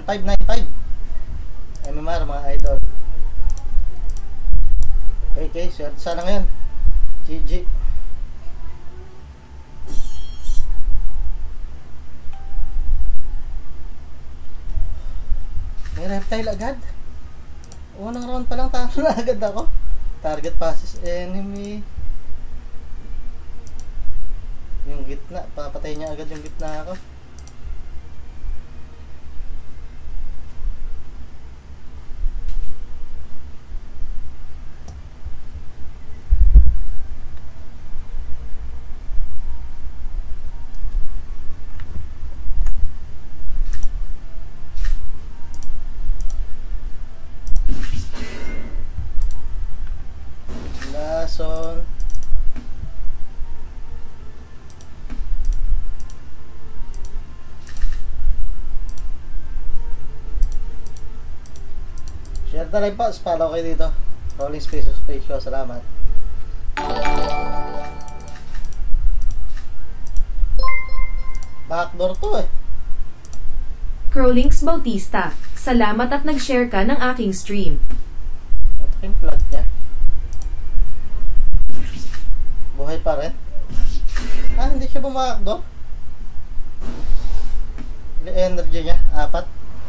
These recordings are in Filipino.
1595 MMR mga idol. Okay, swerte sana ngayon. GG. May reptile agad. Unang round pa lang talo na agad ako. Target passes enemy. Yung gitna, papatay niya agad yung gitna ako. Lason. Share na rin po, follow kayo dito. Rolling Space ko, salamat. Backdoor to eh. Crowlinks Bautista, salamat at nag-share ka ng aking stream. Ito yung plug niya. Buhay pa rin. Ah, hindi siya bumakdo. Yung energy niya, 4.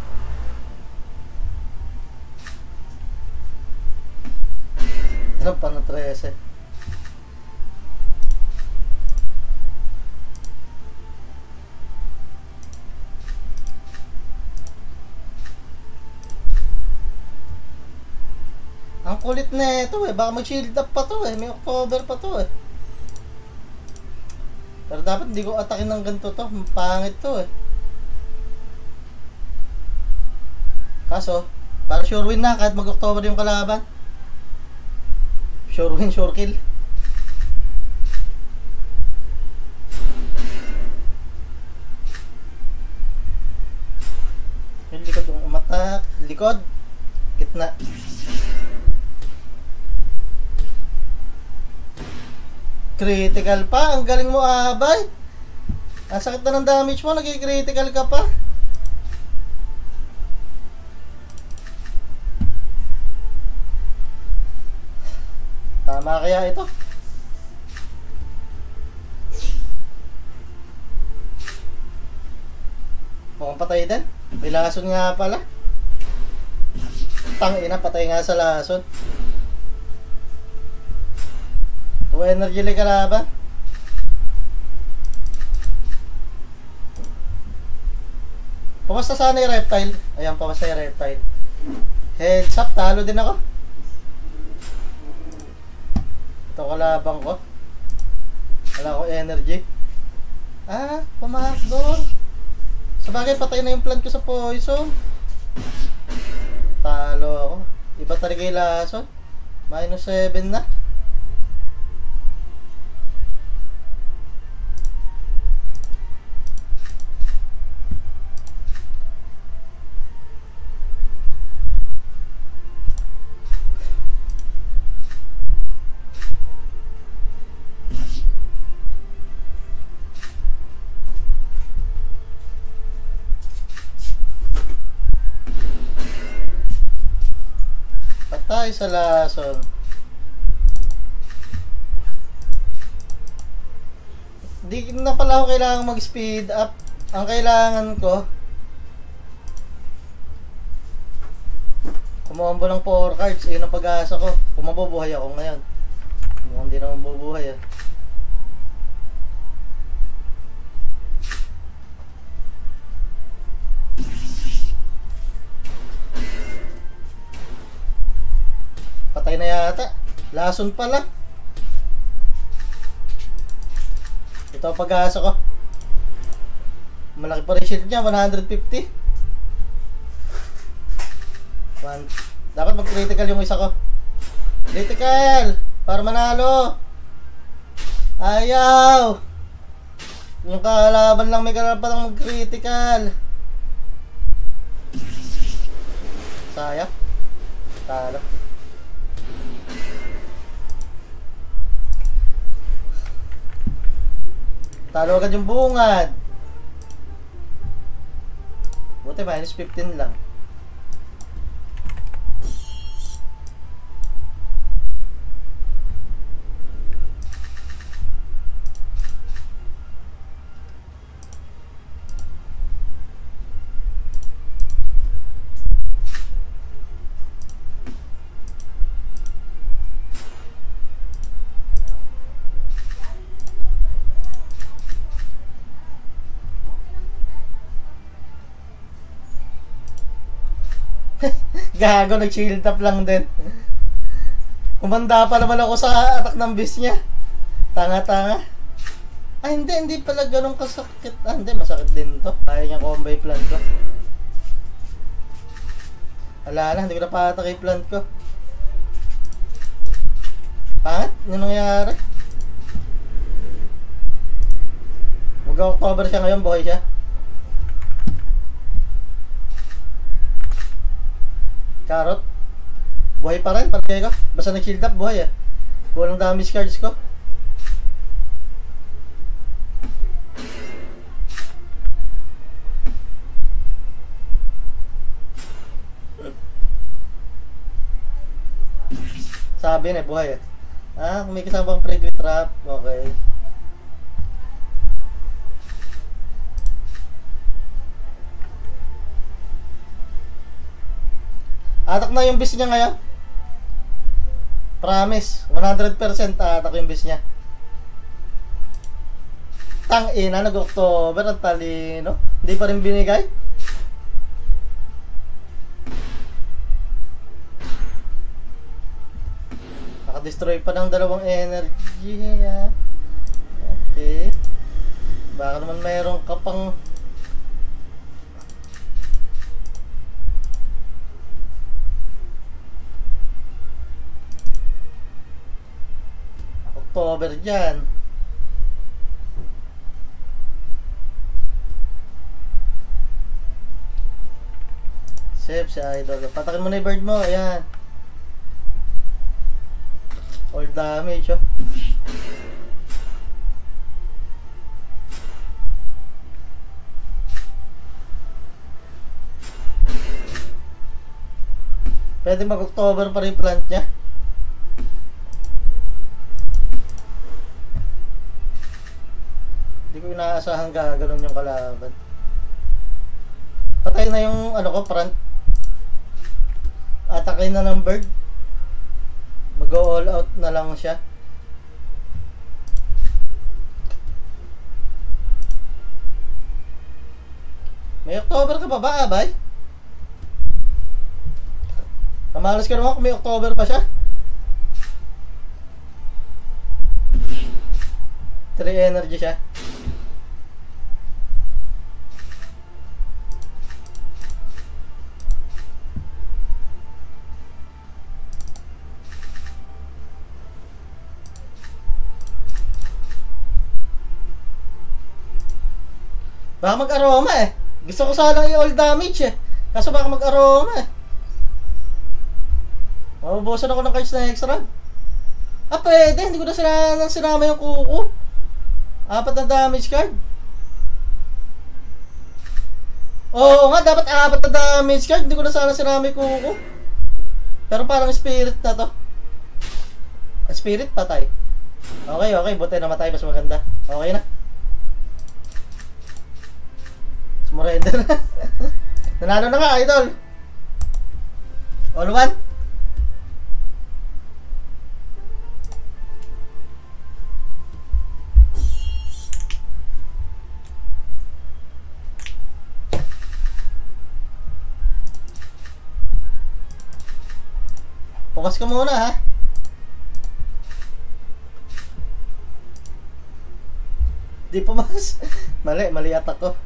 Ano pa na 13? Ang kulit na ito eh. Baka mag-shield up pa to eh. May October pa to eh. Pero dapat hindi ko atakin ng ganito to. Pangit to eh. Kaso, para sure win na kahit mag-October yung kalaban. Sure win, sure kill. Yung likod yung umatak. Likod. Gitna. Critical pa. Ang galing mo, Abay. Ang sakit na ng damage mo. Nag-critical ka pa. Tama kaya ito? Mukhang patay din. May lason nga pala. Tangina, patay nga sa lason. 2 energy lang kalaban. Pumasta sana yung reptile. Ayan, pumasta yung reptile. Heads up, talo din ako. Ito kalabang ko. Wala ko energy. Ah, pumakas doon. Sabagay, patay na yung plant ko sa poison. Talo ako. Iba talaga yung lason. -7 na. Patay sa lason. Di na pala ako kailangan mag-speed up. Ang kailangan ko kumombo ng 4 cards. Yun ang pag-asa ko. Kung mabubuhay ako ngayon. Mukhang di naman mabubuhay eh. Patay na yata. Lason pala. Ito ang pag-asa ko. Malaki pa rin shield niya. 150. Dapat mag-critical yung isa ko. Critical! Para manalo. Ayaw! Yung kalaban lang may karapatang mag-critical. Sayang. Talo. Talo agad yung bungad. Buti Buti minus 15 lang. Gago, nag-shield up lang din. Kumanda pa naman ako sa attack ng beast niya. Tanga-tanga. Ay, hindi pala ganun kasakit. Ah, hindi, masakit din to. Kaya niya combo yung plant ko. Ala, hindi ko na pa-attack yung plant ko. Pangit? Ano nangyari? Mag-October siya ngayon, buhay siya. Carrot. Buhay pa rin, parang ko. Basta nag-shield up, buhay ah. Kulang damage cards ko. Sabi na, buhay ah. Ah, may kasama pang Prickly Trap. Okay. Atak na yung beast niya ngayon. Promise. 100% atak yung beast niya. Tang-ina, nag-October. Ang talino. Hindi pa rin binigay. Naka-destroy pa ng dalawang energy. Okay. Baka naman mayroon ka pang... October dyan. Save si Idol. Patakin mo na yung bird mo. Ayan. All damage, oh. Pwede mag-October pa rin plant niya. Hindi ko inaasahan gano'n yung kalaban. Patay na yung ano ko, front. Atake na ng bird. Mag-go all out na lang siya. May October ka pa ba, abay? Kamalas ka naman kung may October pa siya. 3 energy siya. Baka mag-aroma eh. Gusto ko sanang i-all damage eh. Kaso baka mag-aroma eh. Mabubusan ako ng cards na extra. Ah, pwede. Hindi ko na sinama yung kuko. 4 na damage card. Oo nga, dapat 4 na damage card. Hindi ko na sana sinama yung kuko. Pero parang spirit na to. Spirit patay. Okay, okay. Buti namatay. Mas maganda. Okay na. Sumurrender na. Nanalo na nga, idol. All one. Focus ka muna ha. Di pumas. Mali attack ko.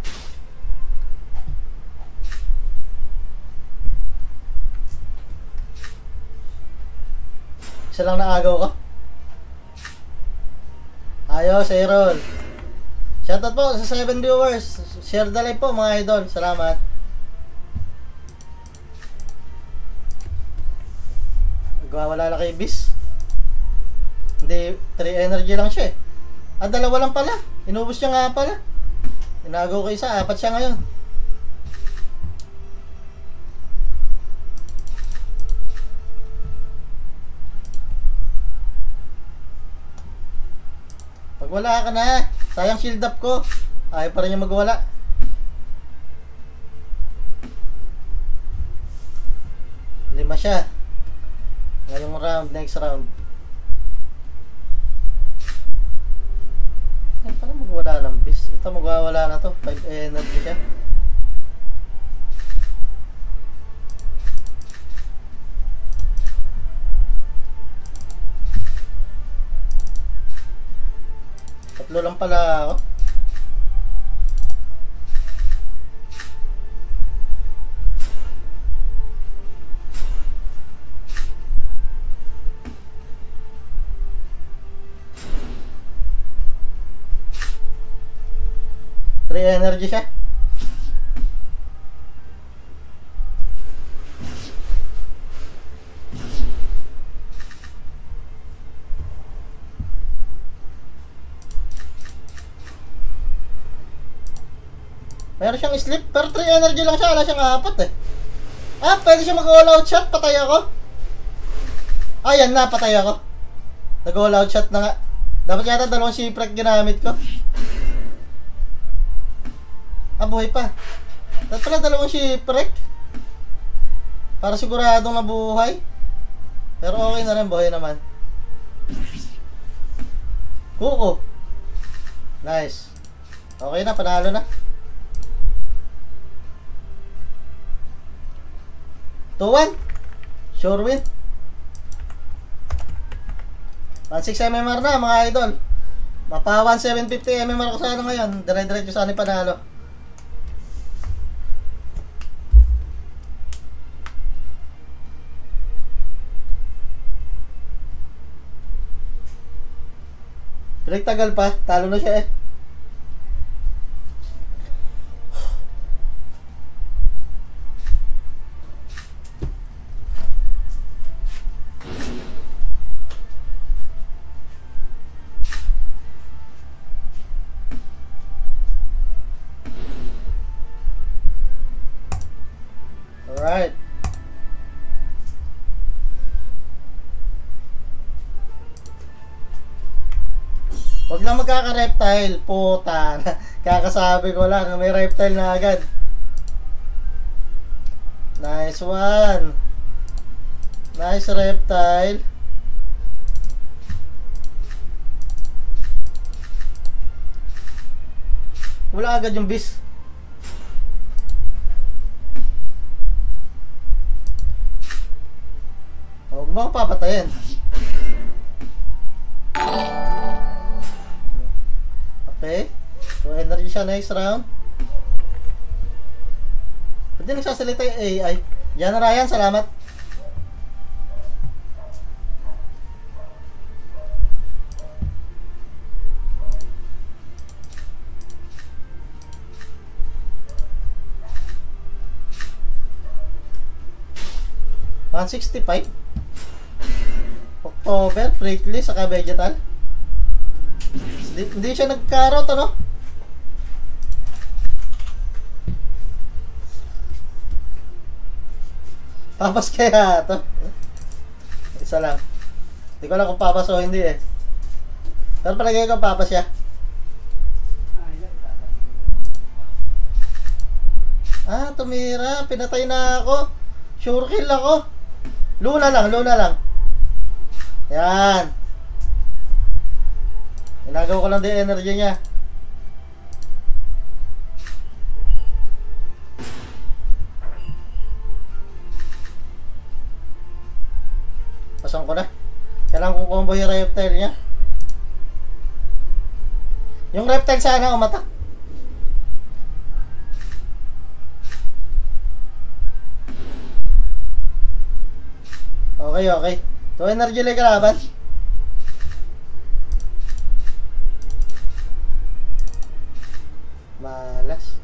Isa lang naagaw ko. Ayos, Aaron. Shoutout po sa 7 viewers. Share the live po mga idol. Salamat. Wala lang kay Bis. Hindi, 3 energy lang siya eh. Ah, 2 lang pala. Inubos niya nga pala. Inagaw ko isa, 4 siya ngayon. Magwala ka na. Sayang shield up ko. Ayaw pa rin niya magwala. Lima siya. Ngayong round, next round. Ay, parang magwala ng bis. Ito magwawala na to. 5 energy siya. Tatlo lang pala ako. Energy siya. Meron siyang sleep, pero 3 energy lang siya. Wala siyang 4 eh. Ah, pwede siya mag-all out shot. Patay ako. Ayan na, patay ako. Nag-all out shot na nga. Dapat yata 2 shipwreck ginamit ko. Ah, buhay pa. Dapat pala 2 shipwreck. Para siguradong nabuhay. Pero okay na rin, buhay naman. Kuko. Nice. Okay na, panalo na. 2-1. Sure win. 1.6 MMR na mga idol. Mapa 1.750 MMR ko sana ngayon. Dire-diretso sana panalo. Pinagtagal pa, talo na siya eh. Alright. Huwag lang magkaka-reptile, puta. Kakasabi ko lang, may reptile na agad. Nice one. Nice reptile. Wala agad yung beast. Huwag mo akong papatayin. Okay. So, energy siya next round. Pwede nagsasalita yung AI. Yan na Ryan, salamat. $165. October, Prickly, saka Vegetal. Hindi siya nag-carrot, ano? Papas kaya to. Isa lang. Hindi ko alam kung papas o hindi eh. Pero palagay ko papas siya. Ah, tumira. Pinatay na ako. Sure kill ako. Luna lang, Luna lang. Yan. Inagaw ko lang din energy niya. Pasang ko na. Kailangan kong combo yung reptile niya. Yung reptile sana umatak. Okay, okay. So energy lang kalaban. Malas.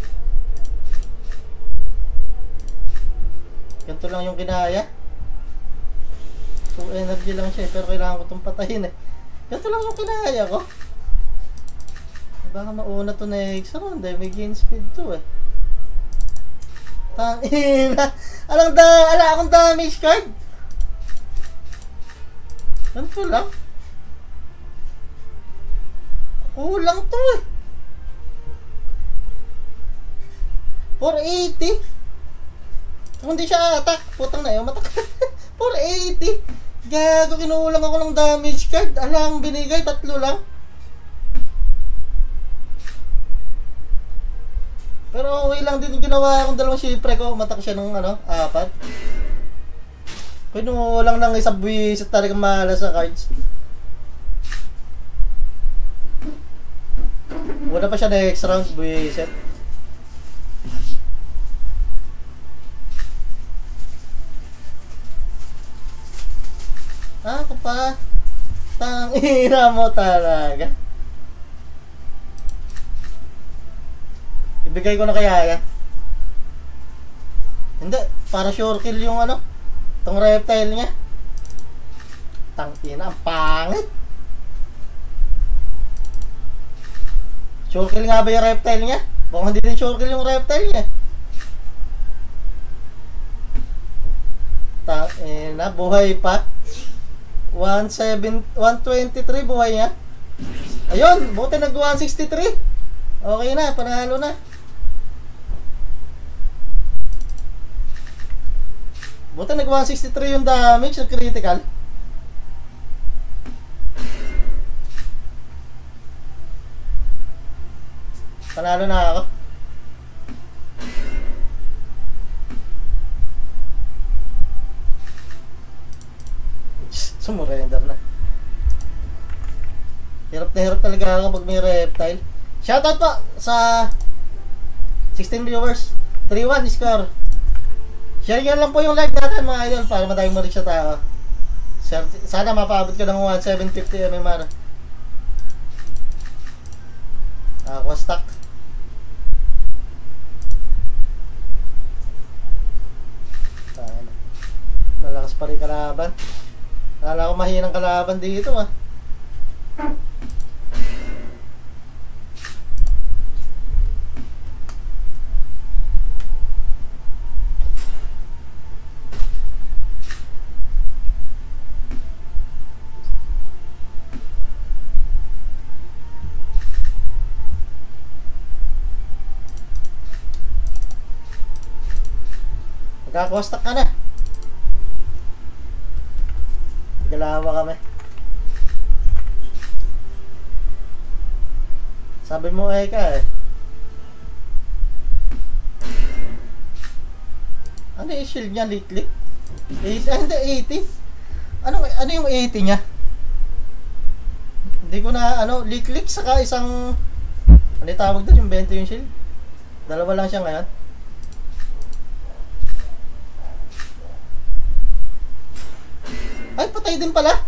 Ganito lang yung kinaya. So energy lang siya pero kailangan ko itong patayin eh. Ganito lang yung kinaya ko. Baka mauna to next round eh. May gain speed to eh. Tangina. Ala akong damage card. Ganito lang. Kulang to eh. 480. Kung hindi siya attack, putang na yun, matak. 480. Gago, kinulang ako ng damage card. Alang binigay, 3 lang. Pero okay lang din yung ginawa akong 2 syempre ko. Matak siya ng 4. Kinulang ng isang buwisit talagang mahala sa cards. Wala pa siya next round, buwisit. Ako pa. Tangina mo talaga. Ibigay ko na kaya yan. Hindi, para sure kill yung tong reptile niya. Tangina, ang pangit. Sure kill nga ba yung reptile niya? Baka hindi din sure kill yung reptile niya. Tangina, buhay pa. 123 buhay niya. Ayun, buti nag 163. Okay na, panalo na. Buti nag 163 yung damage sa critical. Panalo na ako. Sumurrender na. Hirap na hirap talaga ako pag may reptile. Shoutout po sa 16 viewers. 3-1 score. Share nyo lang po yung live natin mga idol para madaming ma-reach sa tao. Sana mapaabot ko ng 1750 MMR. Ako stuck. Malakas pa rin kalaban. Akala ko mahinang kalaban dito ah. Magkakostak ka na. Galawa kami. Sabi mo ka eh. Ano yung shield niya? Lit-lit? 80? Ano yung 80 niya? Hindi ko na lit-lit saka isang ano yung tawag doon? Yung 20 yung shield? Dalawa lang siya ngayon. Ay, patay din pala.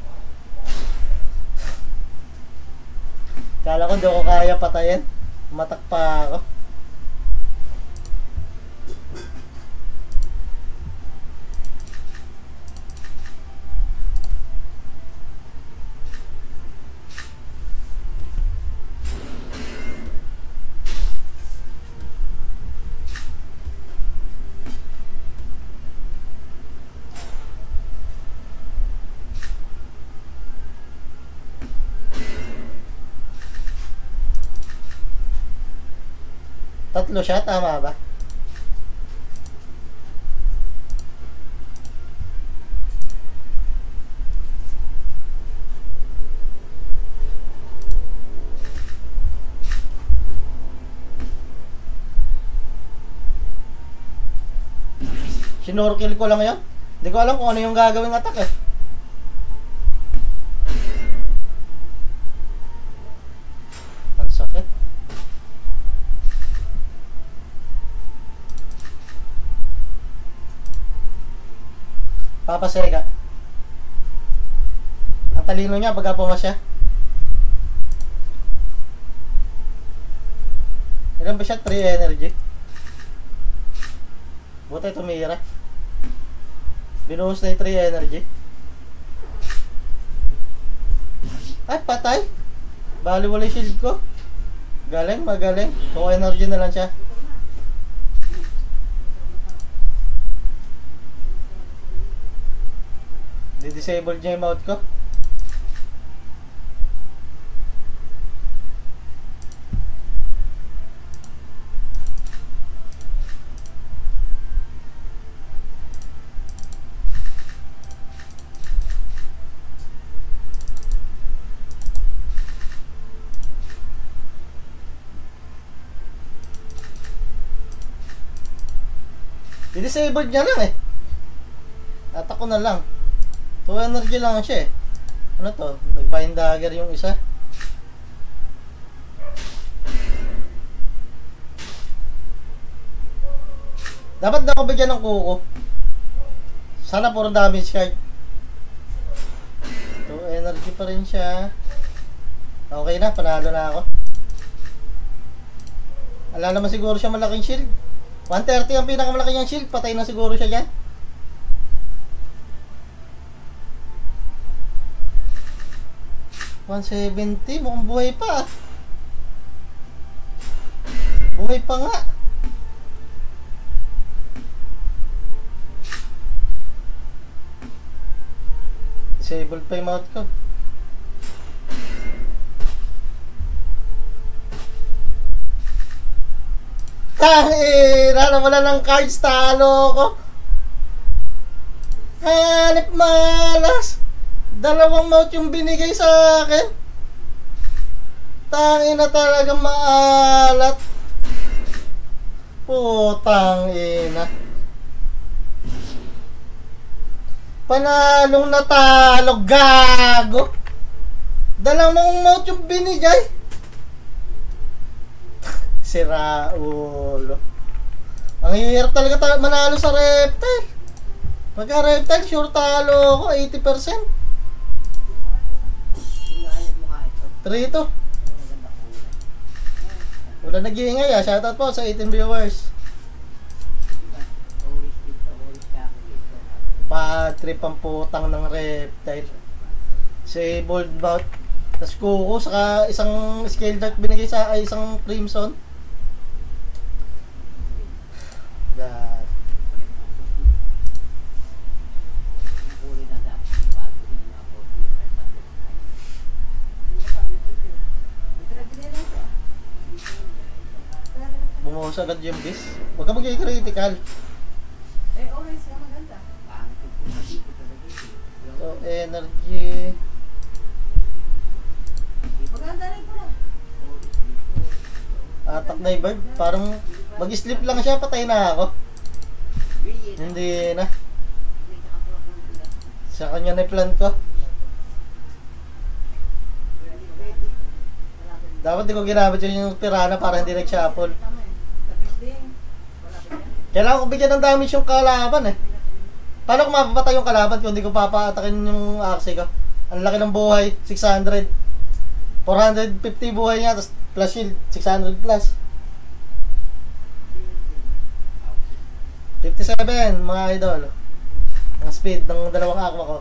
Kala ko hindi ko kaya patayin. Matak pa ako. Tatlo siya, tama ba? Sinorkill ko lang yan. Hindi ko alam kung ano yung gagawing attack eh. Ang sakit. Papasega. Ang talino niya pagka pumasya. Ilan ba siya? 3 energy. Buti tumira. Binuhos na yung 3 energy. Ay, patay. Bali wala yung shield ko. Galing, magaling. 2 energy na lang siya. Di-disable niya yung mouth ko. Di-disable niya lang eh. At ako na lang. 2 energy lang siya eh. Ano to? Nag-bind dagger yung isa. Dapat na ako bigyan ng kuko. Sana puro damage card. 2 energy pa rin siya. Okay na, panalo na ako. Wala naman siguro siya malaking shield. 130 ang pinakamalaki niyang shield. Patay na siguro siya dyan. $170, mukhang buhay pa. Buhay pa nga. Disable pa yung mouth ko. Tangina, wala ng cards, talo ko. Hanip malas. 2 mouth yung binigay sa akin. Tangina talaga maalat. Putang ina. Panalong natalo, gago. 2 mouth yung binigay. Sira ulo. Ang hirap talaga manalo sa reptile. Pagka reptile, sure talo ako, 80%. 3 to. Wala nag-iingay ah. Shoutout po sa 18 viewers. Pa-trip ang putang ng reptile. Si Bold Mouth. Tapos kuko, saka isang scale dart binigay sa isang crimson. God. Bumuhos agad yung bis. Huwag ka mag-critical. Always ka maganda. So, energy. Maganda rin pala. Attack na yung bird. Parang mag-sleep lang siya, patay na ako. Hindi na. Sa kanya na plan ko. Dapat di ko ginamit yung Piranha para hindi nag-shuffle. Kailangan ko bigyan ng damage yung kalaban eh. Paano kung mapapatay yung kalaban kung hindi ko papaatakin yung axe ko? Ang laki ng buhay, 600. 450 buhay niya, tapos plus shield, 600 plus. 57 mga idol. Ang speed ng 2 aqua ko.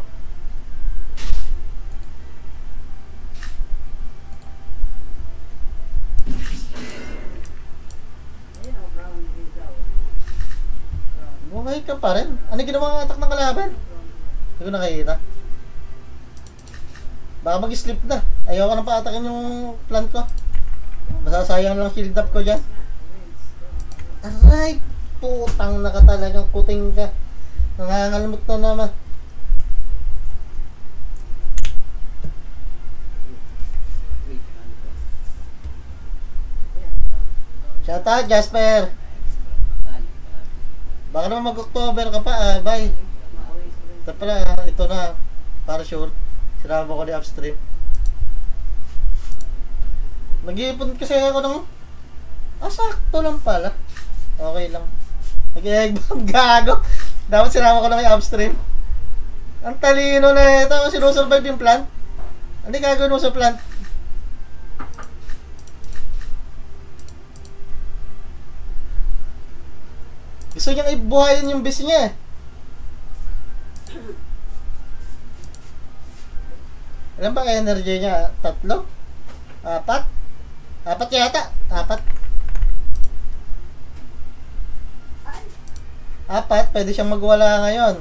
Buhay ka pa rin. Ano ginawa ang attack ng kalaban? Hindi ko nakikita. Baka mag-sleep na. Ayaw ko na pa-atakin yung plant ko. Masasayang lang shield up ko dyan. Aray! Putang na ka talagang kuting ka. Nangangalmot na naman. Shout out Jasper! Baka naman mag-October ka pa, bye. Ito pala, ito na, para sure. Sinama ko ni upstream. Nag-iipon kasi ako ng... sakto lang pala. Okay lang. Nag-egg bomb, gago. Dapat sinama ko na may upstream. Ang talino na ito, sinusurvive yung plant. Hindi gagawin mo sa plant. Gusto niyang ibuhayin yung base niya eh. Alam ba energy niya? 3? 4? 4 yata? 4? 4? Pwede siyang magwala ngayon.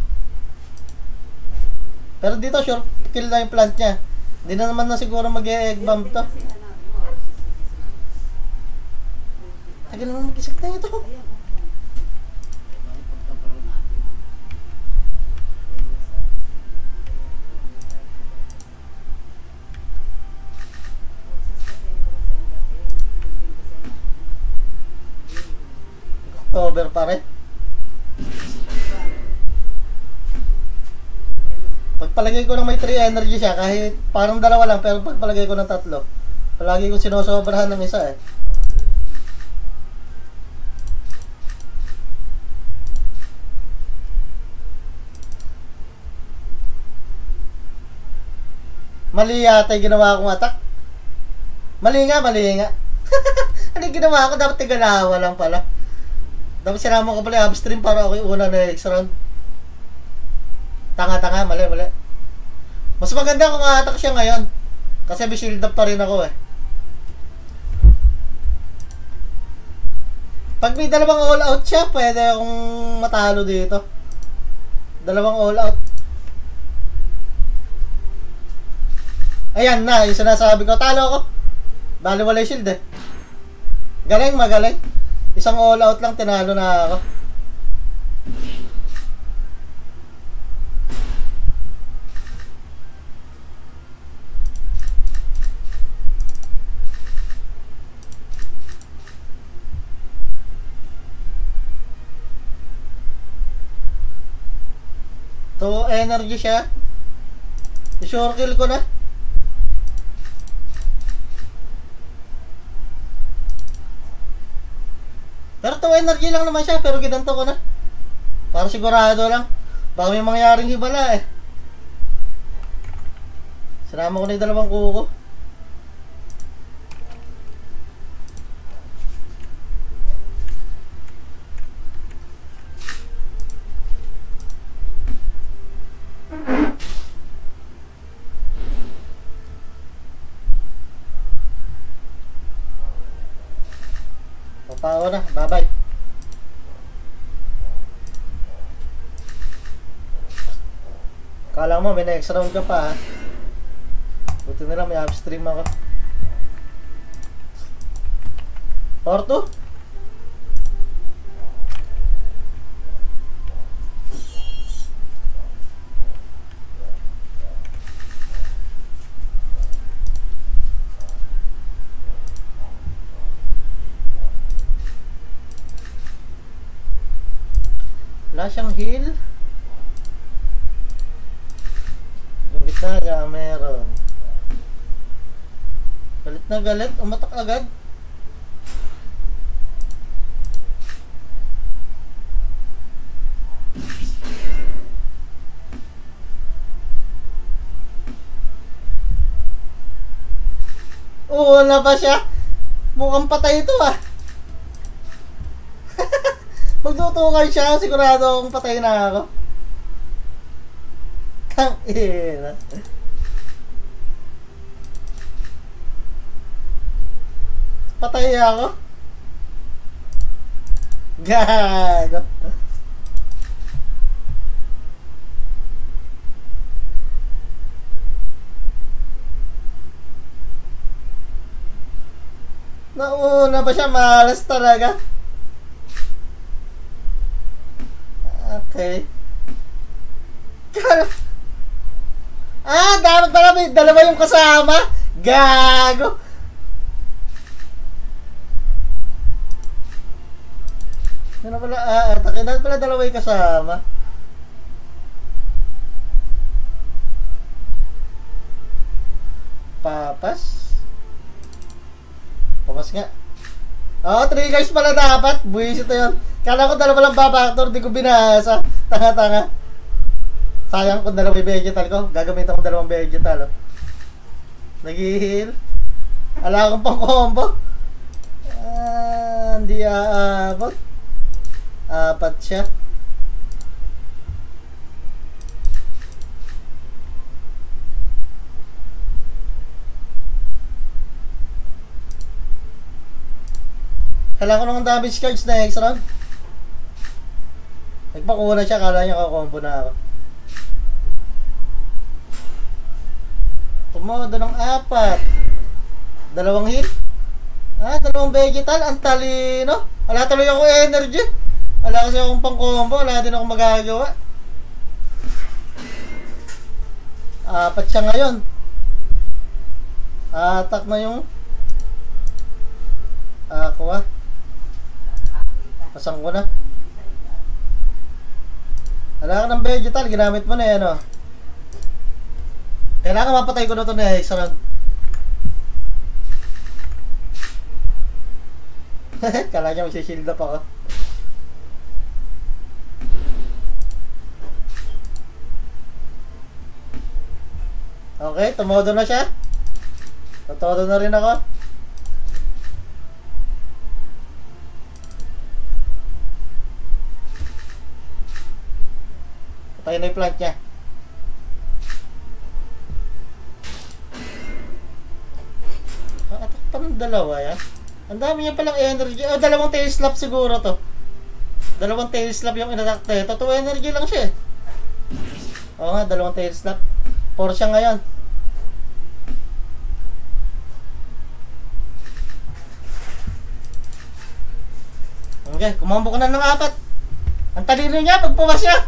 Pero dito sure kill na yung plant niya. Hindi na naman na siguro mag-egg bomb to. Tagal naman mag-isip na ito. October pa rin. pagpalagay ko ng may 3 energy siya, kahit parang dalawa lang, pero pagpalagay ko ng 3, palagi ko sinosobrahan ng isa eh. Mali yata yung ginawa kong attack. Mali nga. Ano yung ginawa ko? Dapat tigalawa lang pala. Dapat sinama ko pala upstream para ako yung una na next round. Tanga, mali. Mas maganda kung attack siya ngayon. Kasi may shield up pa rin ako eh. Pag may dalawang all out siya, pwede akong matalo dito. Dalawang all out. Ayan na, yung sinasabi ko. Talo ako. Bali wala yung shield eh. Magaling. Isang all out lang, tinalo na ako. To energy siya. I-sure kill ko na. Pero to energy lang naman siya, pero ginanto ko na. Para sigurado lang. Baka may mangyaring hibala eh. Sinama ko na yung dalawang kuko. Papao na, bye-bye. Kala mo may next round ka pa ha. Buti na lang may upstream ako. Porto? Wala siyang heal. Yung gitna nga meron. Galit na galit, umatak agad. Oo, wala pa siya. Mukhang patay ito ah. Magtutukan siya, sigurado akong patay na ako. Kang ina. Patay ako. Gago. Nauna pa siya, malas talaga. Okay. Dapat pala may dalawa yung kasama. Gago. Ano pala, atakin na pala dalawa yung kasama. Papas. Papas nga. 3 guys pala dapat. Buwisit na yun. Kala ko dalawa lang babactor, di ko binasa. Tanga-tanga. Sayang kung dalawang vegetal ko. Gagamitan ko dalawang vegetal. Oh. Nag-heal. Ala akong pang combo. Hindi aabot. 4 siya. Kailangan ko ng damage cards na next round. Nagpakuha na siya, kala niya kakombo na ako. Tumodo ng 4. Dalawang hit. Dalawang vegetal. Ang talino. Wala tuloy ako energy. Wala kasi akong pang combo. Wala din akong magagawa. 4 siya ngayon. Attack na yung Aqua. Pasang ko na. Wala ka ng vegetal, ginamit mo na yan, oh. Kailangan mapatay ko na ito na next round. Kala niya magsishield up ako. Okay, tumodo na siya. Tumodo na rin ako. Patay na yung plant niya. Atak pa ng dalawa yan. Ang dami niya palang energy. Oh, dalawang tail slap siguro to. Dalawang tail slap yung inattack nito. 2 energy lang siya eh. Oo nga, dalawang tail slap. 4 siya ngayon. Okay, kumambo ka na ng 4. Ang talino niya pag pumas siya.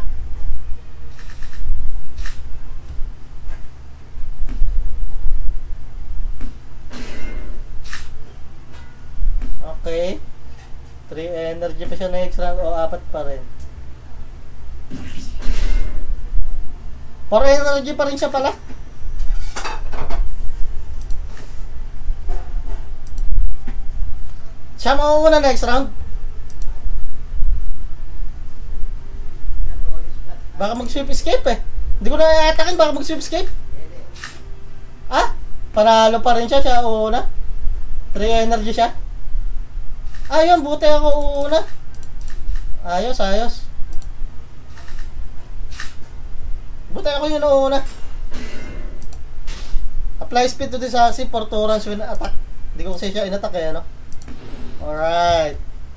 Okay. 3 energy pa siya next round o 4 pa rin. 4 energy pa rin siya pala. Siya mauuna next round. Baka mag-sweep escape eh. Hindi ko na i-attackin, baka mag-sweep escape. Ah? Panalo pa rin siya, siya uuna. 3 energy siya. Ayun, buti ako uuna. Ayos, ayos. Buti ako yun uuna. Apply speed to decisive for 2 rounds when attack. Hindi ko kasi siya in-attack eh, ano? Alright.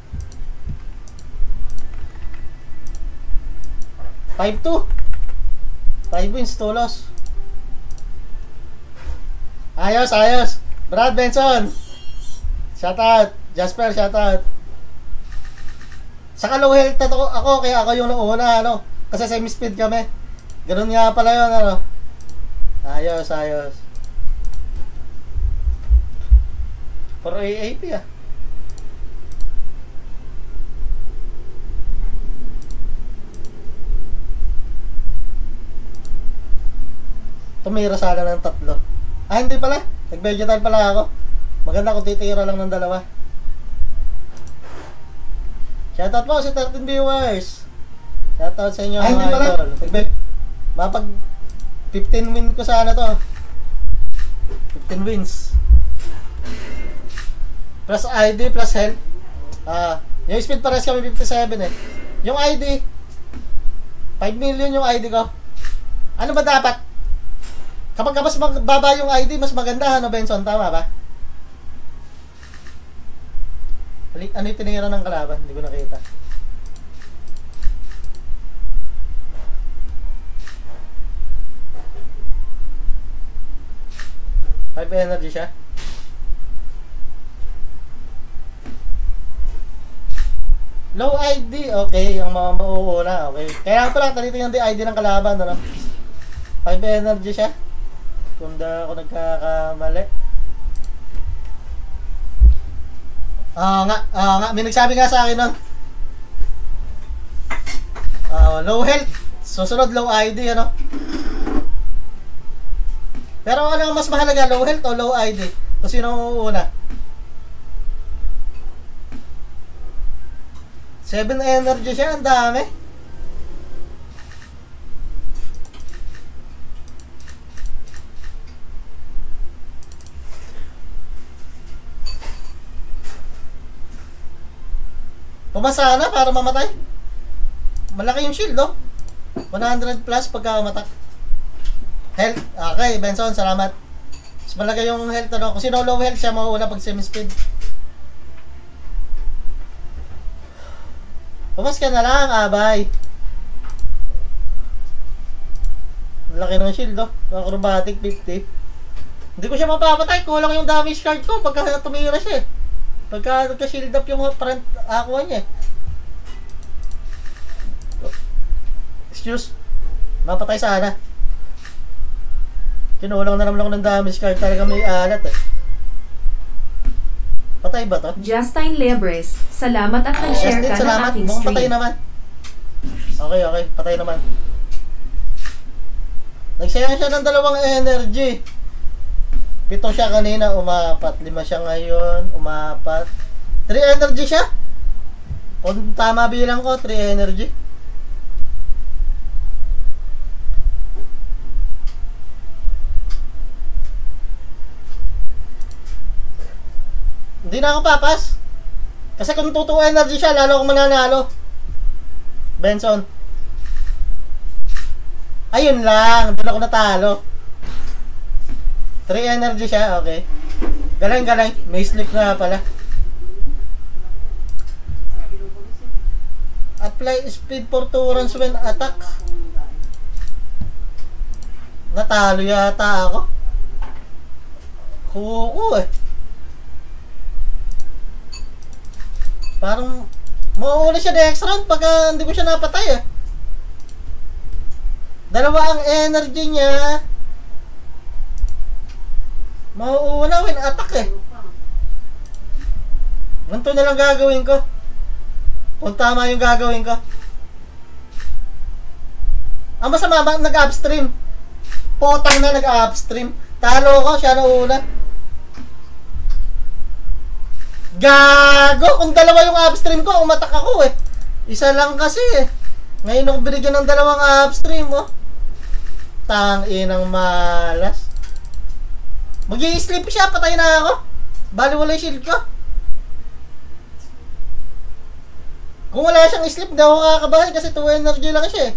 5-2. 5 wins, 2 loss. Ayos, ayos. Brad Benson. Shout out. Jasper, shout out. Saka low health na ako, kaya ako yung nauna, ano? Kasi semi-speed kami. Ganun nga pala yun, ano? Ayos, ayos. Puro AAP ah. Tumira sana ng 3. Ah, hindi pala. Nag-vegetal pala ako. Maganda kung titira lang ng 2. Shoutout po sa 13 viewers. Shoutout sa inyo mga idol. Mapag 15 win ko sana to. 15 wins. Plus ID, plus health. Yung speed pares kami 57 eh. Yung ID, 5 million yung ID ko. Ano ba dapat? Kapag mas baba yung ID, mas maganda, ano Benson? Tama ba? Ano yung tinira ng kalaban? Hindi ko nakita. Five energy siya. Low ID, okay. Ang mga mauuna, okay. Kaya ko lang, talitin yung ID ng kalaban, ano? 5 energy siya. Kung ako nagkakamali. Nga, may nagsabi nga sa akin nun. Low health, susunod low ID, ano? Pero ano ang mas mahalaga, low health o low ID? Kung sino ang uuna? 7 energy siya, ang dami. Pumasa na para mamatay. Malaki yung shield, oh. 100 plus pagka matak. Health. Okay, Benson, salamat. Mas malaki yung health, ano. Kung sino low health siya, mauuna pag semi-speed. Pumas ka na lang, abay. Malaki ng shield, oh. Acrobatic 50. Hindi ko siya mapapatay. Kulang yung damage card ko pagka tumira siya, eh. Pagka nagka-shield up yung front aqua niya. Excuse. Mapatay sana. Kinulang na naman ako ng damage card. Talaga may alat eh. Patay ba to? Justine Lebres, salamat at nag-share ka ng salamat. aking Mukhang patay stream. naman. Okay, okay. Patay naman. Nagsayang siya ng 2 energy. 7 siya kanina, umapat. 5 siya ngayon, umapat. 3 energy siya. Kung tama bilang ko, 3 energy. Hindi na ako papas. Kasi kung 2 energy siya, lalo akong mananalo. Benson. Ayun lang, doon ako natalo. 3 energy siya, okay. Galing. May sleep na pala. Apply speed for 2 runs when attack. Natalo yata ako. Kuko eh. Parang mauuli siya next round pagka hindi ko siya napatay eh. 2 ang energy niya. Mauuna when attack eh. Ganito na lang gagawin ko. Kung tama yung gagawin ko. Ang masama, nag-upstream. Potang na nag-upstream. Talo ko, siya na una. Gago! Kung 2 yung upstream ko, umatak ako eh. Isa lang kasi eh. Ngayon ako binigyan ng 2 upstream oh. Tang-inang malas. Mag-i-sleep siya, patay na ako. Bali wala yung shield ko. Kung wala siyang sleep, hindi ako kakabahan kasi 2 energy lang siya eh.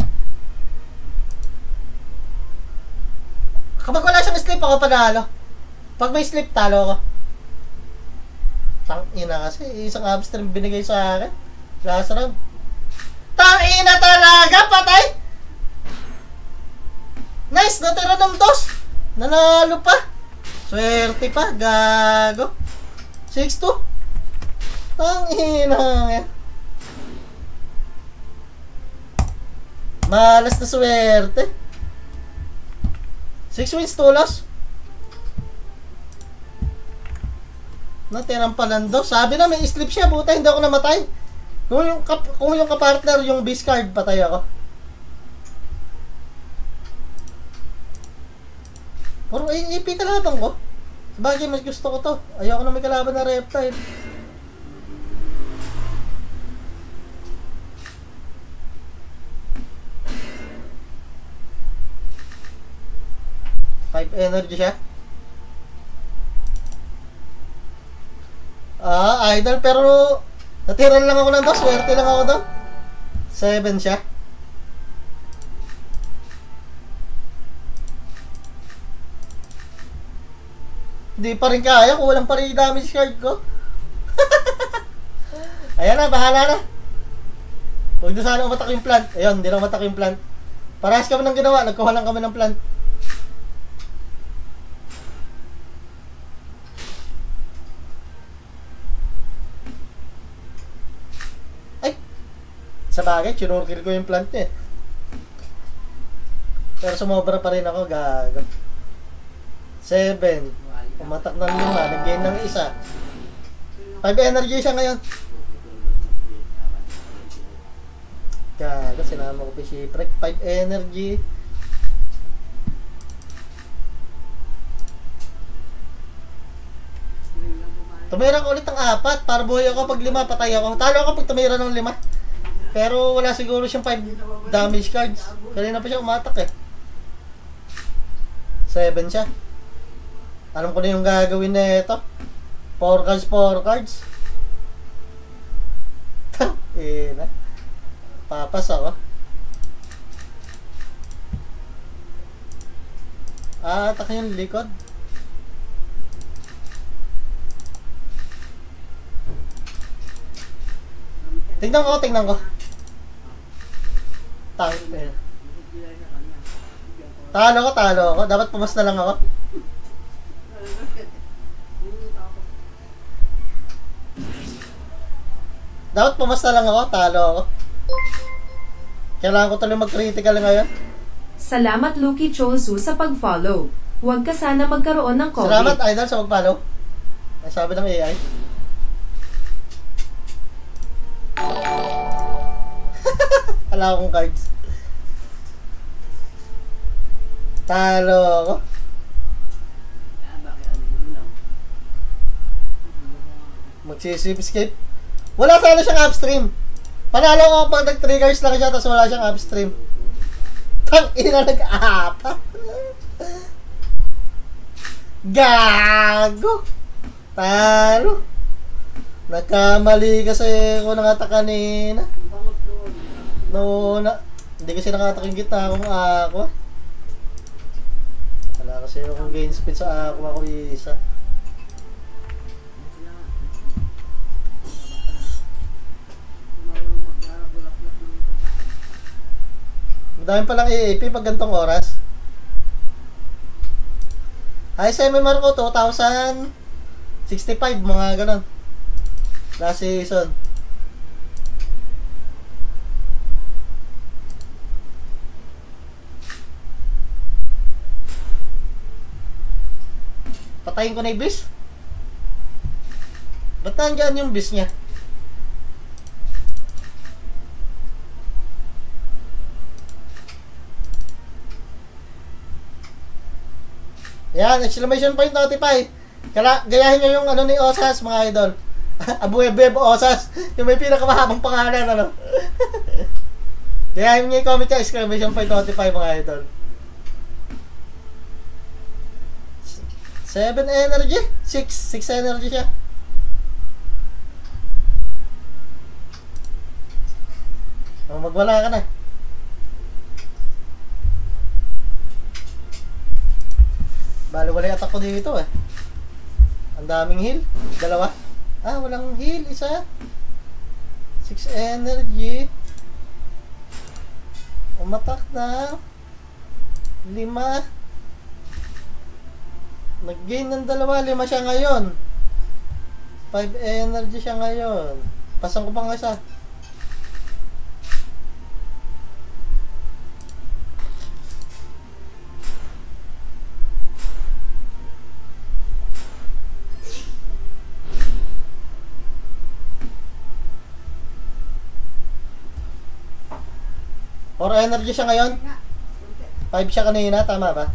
Kapag wala siyang sleep, ako panalo. Pag may sleep, talo ako. Tang-ina kasi, isang upstream binigay sa akin. Last round. Tang-ina talaga, patay! Nice, natira ng 2. Nanalo pa. Swerte pa, gago. 6-2. Tang-ina yan. Malas na swerte. 6 wins, 2 loss. Natirang pa ng 2. Sabi na may sleep siya, buta hindi ako namatay. Kung yung kapartner yung beast card, patay ako. Pero AP kalaban ko. Sabagay mas gusto ko to. Ayoko na may kalaban na reptile. Five energy siya. Idol pero natiran lang ako ng 2. Swerte lang ako doon. 7 siya. Hindi pa rin kaya kung walang pa rin damage card ko. Ayan na, bahala na. Huwag na sana umatak yung plant. Ayun, hindi na umatak yung plant. Parehas kami ng ginawa, nagkuha lang kami ng plant. Ay! Sa bagay, chinurkill ko yung plant niya eh. Pero sumobra pa rin ako, gago. 7. Umatak ng 5, nag-gain ng 1. 5 energy siya ngayon. Gago, sinama ko pa si Prek. 5 energy. Tumira ko ulit ng 4 para buhay ako pag 5, patay ako. Talo ako pag tumira ng 5. Pero wala siguro siyang 5 damage cards. Kanina pa siya umatak eh. 7 siya. Alam ko na yung gagawin na ito. 4 cards. Na. Papas ako. Atak yung likod. Tingnan ko. Talo ko. Dapat pumas na lang ako. Dapat pumas na lang ako, talo ako. Kailangan ko tuloy mag-critical ngayon. Salamat Lucky Chonsu sa pag-follow. Huwag ka sana magkaroon ng COVID. Salamat Idol sa pag-follow. Ay sabi ng AI. Wala akong cards. Talo ko. Magsisip-escape. Wala sana siyang upstream. Panalo ko pag nag-triggers lang siya tapos wala siyang upstream. Tang ina nag-aapa. Gago. Talo. Nagkamali kasi ako ng attack kanina. No, hindi kasi nakatak yung gitna akong aqua. Wala kasi akong gain speed sa aqua ko isa. Madami palang EAP pag gantong oras. Ay, sa MMR ko 2,065 mga ganon. Last season. Patayin ko na yung bis. Ba't nandiyan yung bis niya? Yan, exclamation point notify. Gayahin nyo yung ano ni Osas, mga idol. Abuebeb Osas. Yung may pinakamahabang pangalan, ano. Gayahin nyo yung comment nyo, exclamation point notify, mga idol. 7 energy? 6 energy siya. Oh, magwala ka na. Bali, wala yung attack ko dito eh. Ang daming heal. Dalawa. Ah, walang heal. Isa. 6 energy. Umatak na. 5. Nag-gain ng 2. 5 siya ngayon. 5 energy siya ngayon. Pasang ko pang isa. Or energy siya ngayon? 5 siya kanina, tama ba?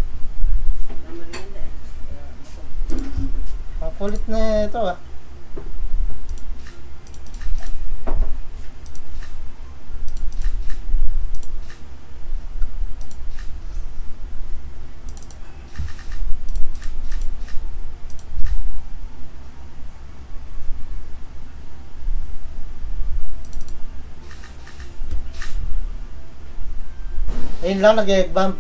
Ang kulit na ito ah. Ayun lang, nag-egg bomb.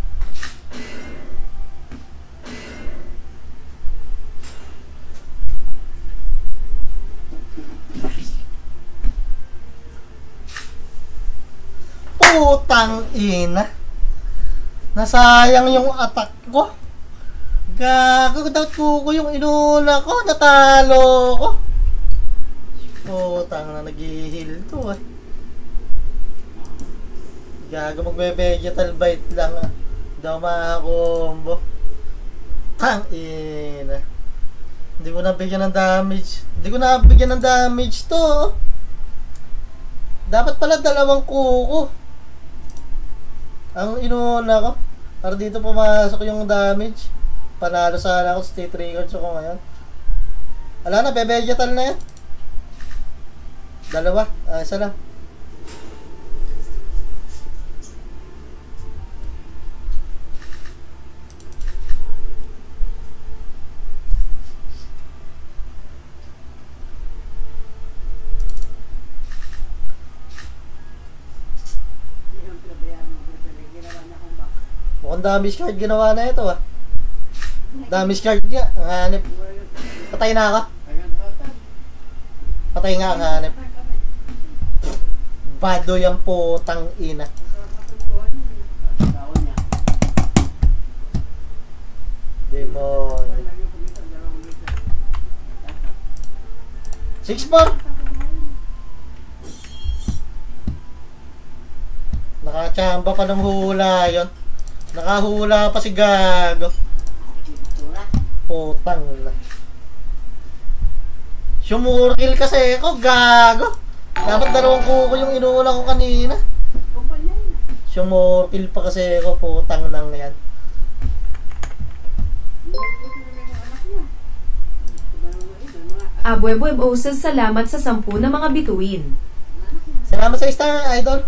Putang ina. Nasayang yung attack ko. Gago, dapat ko yung inuna ko. Natalo ko. Putang na, nag-heal to eh. Gago, magbe-vegetal bite lang ah. Hindi ako makakombo. Tang ina. Hindi ko nabigyan ng damage. Hindi ko nabigyan ng damage to. Dapat pala 2 kuko ang inuna ko. Para dito pumasok yung damage. Panalo sana ako sa state records ko ngayon. Ala na, be-vegetal na yan. 2. Isa lang. Mukhang damage card ginawa na ito ah. Damage card niya, ang hanip. Patay na ako. Patay nga ang hanip. Bado yung putang ina. Demon. 6-4. Nakachamba pa ng hula yon. Nakahula pa si Gago. Putang na. Sumurkill kasi ako, Gago. Dapat 2 kuko yung inuula ko kanina. Siyang more kill pa kasi ako, putang nang yan. Abwebweb Oses, salamat sa 10 na mga bituin. Salamat sa star, idol.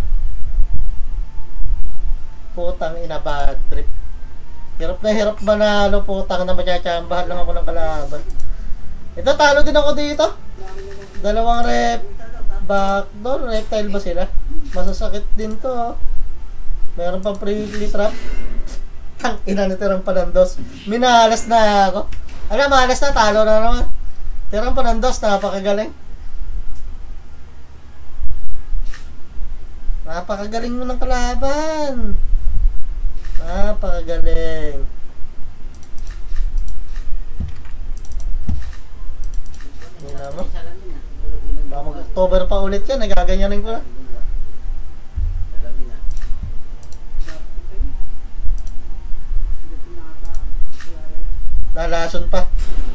Putang ina, bad trip. Hirap na hirap manalo, putang na matsatsambahan lang ako ng kalaban. Ito, talo din ako dito. Dalawang backdoor, reptile ba sila? Masasakit din to. Oh. Meron pang prickly trap. Tang ina, natirang panandos. Minalas na ako. Ano, malas na, talo na naman. Tirang panandos, napakagaling. Napakagaling mo ng kalaban. Napakagaling. Hindi naman. Baka mag-October pa ulit yan, nagaganyanin ko na. Nalason pa.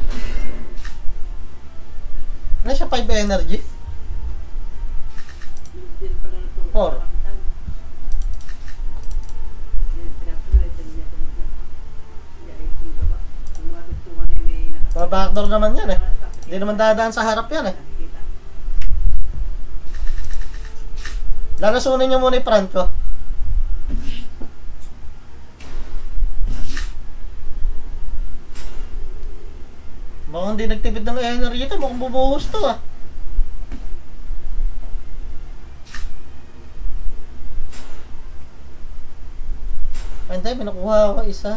Ano siya, 5 energy? 4. Backdoor naman yan eh. Hindi naman dadaan sa harap yan eh. Lalasunin nyo muna yung front ko. Baka hindi nagtipid ng energy ito, mukhang bubuhos to ah. Pantay, may nakuha ako isa.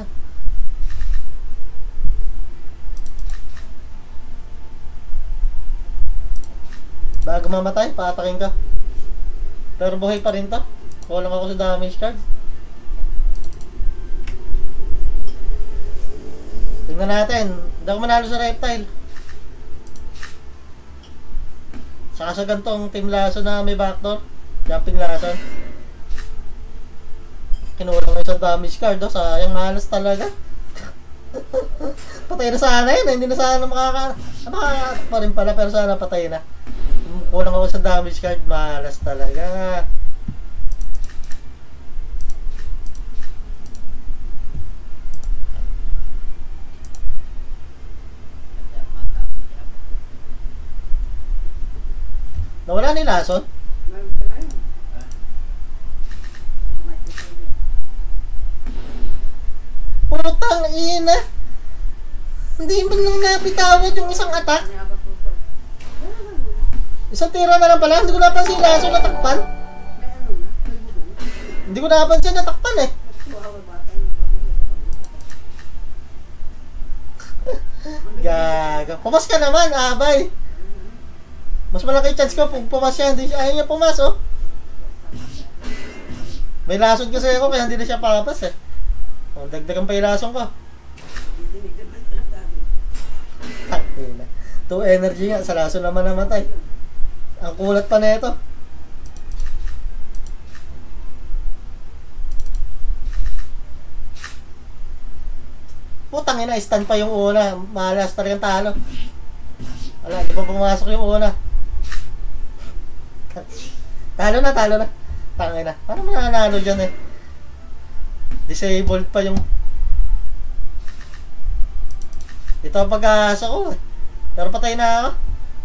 Bago mamatay, paatakin ka. Pero buhay pa rin to. Kulang ako sa damage card. Tingnan natin. Hindi ako manalo sa reptile. Saka sa gantong team laso na may backdoor. Jumping lason. Kinulang ko isang damage card. Oh. Sayang, malas talaga. Patay na sana yun. Hindi na sana makakatak pa rin pala. Pero sana patay na. Kulang ako sa damage card. Malas talaga. Nawala ni lason? Putang ina! Hindi man lang napitawad yung isang attack. Isang tira na lang pala. Hindi ko napansin lason natakpan. Hindi ko napansin natakpan eh. Gaga. Pumas ka naman, abay. Mas malaki chance ko kung pumas siya, hindi siya, ayaw niya pumas, oh. May lason kasi ako, kaya hindi na siya papas, eh. Oh, dagdagan pa yung lason ko. Tangina. 2 energy nga, sa lason naman namatay. Ang kulat pa na ito. Putang ina, stand pa yung una. Malas talagang talo. Wala, di pa pumasok yung una. Talo na. Tangay na. Paano mananalo dyan eh? Disabled pa yung... Ito ang pag-aasa ko eh. Pero patay na ako.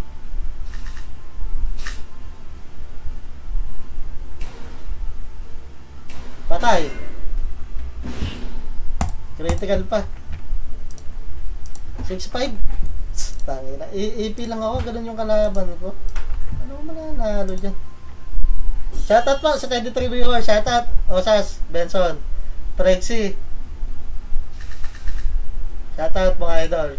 Patay. Critical pa. 6-5. Tangay na. EP lang ako. Ganun yung kalaban ko. Ano mananalo dyan? Shoutout po sa 23 viewers. Shoutout Osas, Benson, Prexy. Shoutout mga idol.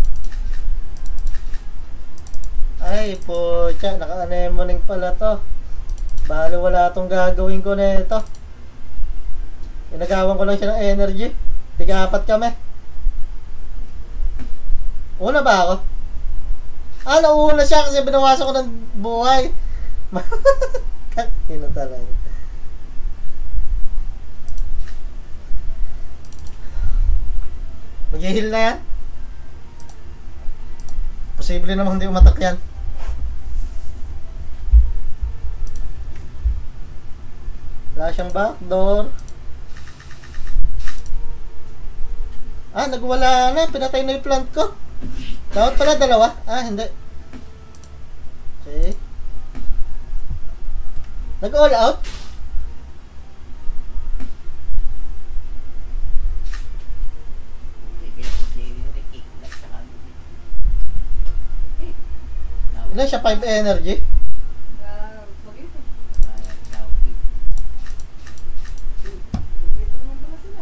Ay po, naka-anemoning pala to. Bali wala tong gagawin ko na ito. Inagawan ko lang siya ng energy. Tiga-4 kami. Una ba ako? Nauna siya kasi binawasan ko ng buhay. Yun na talaga. Mag-heal na yan. Posible naman hindi umatak yan. Wala siyang backdoor. Ah, nagwala na. Pinatay na yung plant ko. Dapat pala dalawa. Ah, hindi. Okay. Nag-all out? Ilan siya? 5 energy? Bagay ito. Dito naman pala sila.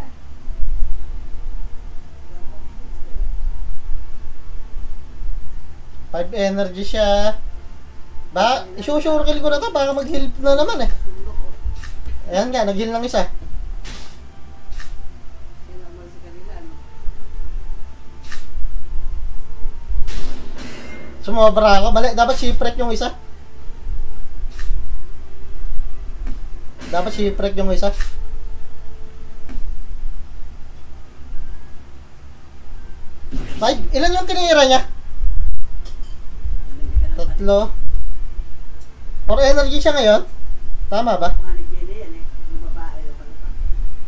Five energy siya. Ba, isusure kill ko na to para mag-heal na naman eh. Ayan nga, nag-heal lang isa. Yan naman sa kanila, no? Sumobra ako. Mali, dapat shipwreck yung isa. Dapat shipwreck yung isa. Five, ilan yung tinira niya? Tatlo. 4 energy siya ngayon? Tama ba? Mga nagbili yan eh. Yung babae na pala pa.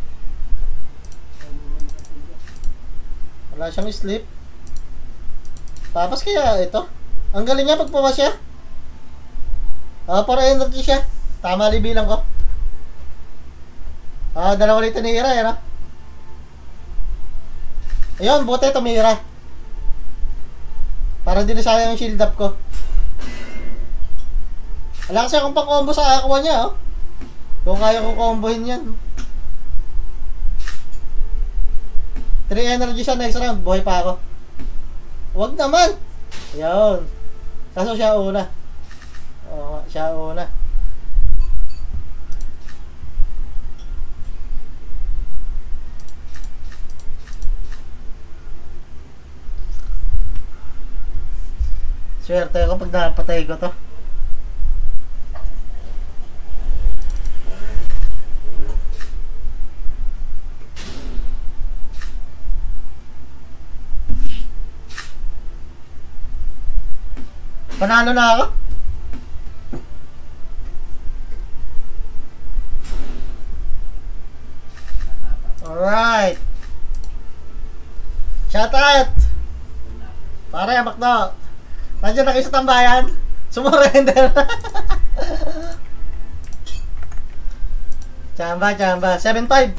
Wala siyang sleep. Tapos kaya ito? Ang galing niya pag pumas siya. 4 energy siya. Tama bilang ko. Dalawa ulit tinira yan, Ayun, buti tumira. Para hindi na sayang yung shield up ko. Wala kasi akong pang-combo sa aqua niya, Kung kaya ko combohin yan. 3 energy siya next round, buhay pa ako. Huwag naman! Ayun. Kaso siya una. Oo, siya una. Swerte ako pag napatay ko to. Panalo na ako? Alright. Shout out! Pare, Makdo. Nandiyan na kayo sa tambayan. Sumurrender. Chamba, chamba. 7-5.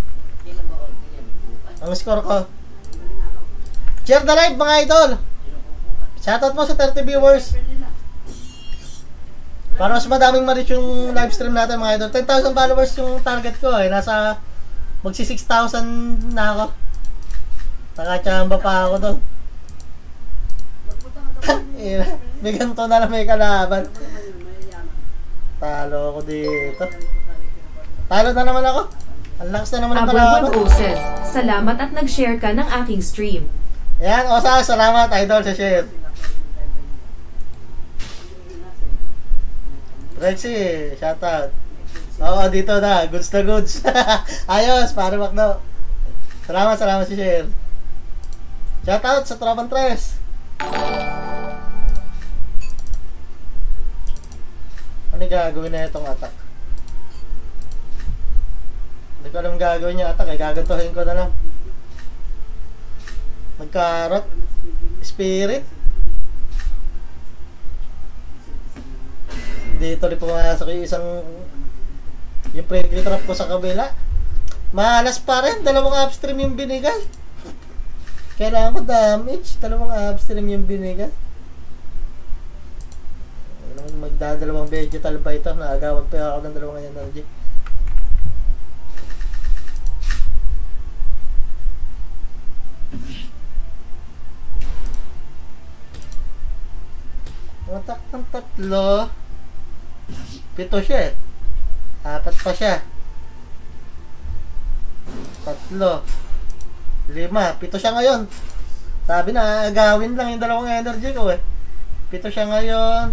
Ang score ko. Share the live mga idol. Shoutout mo sa 30 viewers. Para mas madaming ma-reach yung live stream natin mga idol. 10,000 followers yung target ko eh. Nasa magsi 6,000 na ako. Nakachamba pa ako doon. May ganito na lang may kalaban. Talo ako dito. Talo na naman ako. Ang lakas na naman ang kalaban. Abroad said, salamat at nag-share ka ng aking stream. Ayan, Osa, salamat idol sa share. Rexy, shoutout. Oo, dito na. Goods na goods. Ayos, pare Makdo. Salamat sa share. Shoutout sa Tropang Tres. Ano gagawin na itong attack? Hindi ko alam gagawin niya attack. Gagantuhin ko na lang. Magkarot. Spirit. Dito rin pumasok yung isang yung pre-crit trap ko sa kabila. Malas pa rin, 2 upstream yung binigay. Kailangan ko damage, 2 upstream yung binigay. Magdadalawang vegetal ba ito? Naagawag pa ako ng 2 energy. Matak ng 3. 7 siya eh. 4 pa siya. 3. 5. 7 siya ngayon. Sabi na, agawin lang yung 2 energy ko eh. 7 siya ngayon.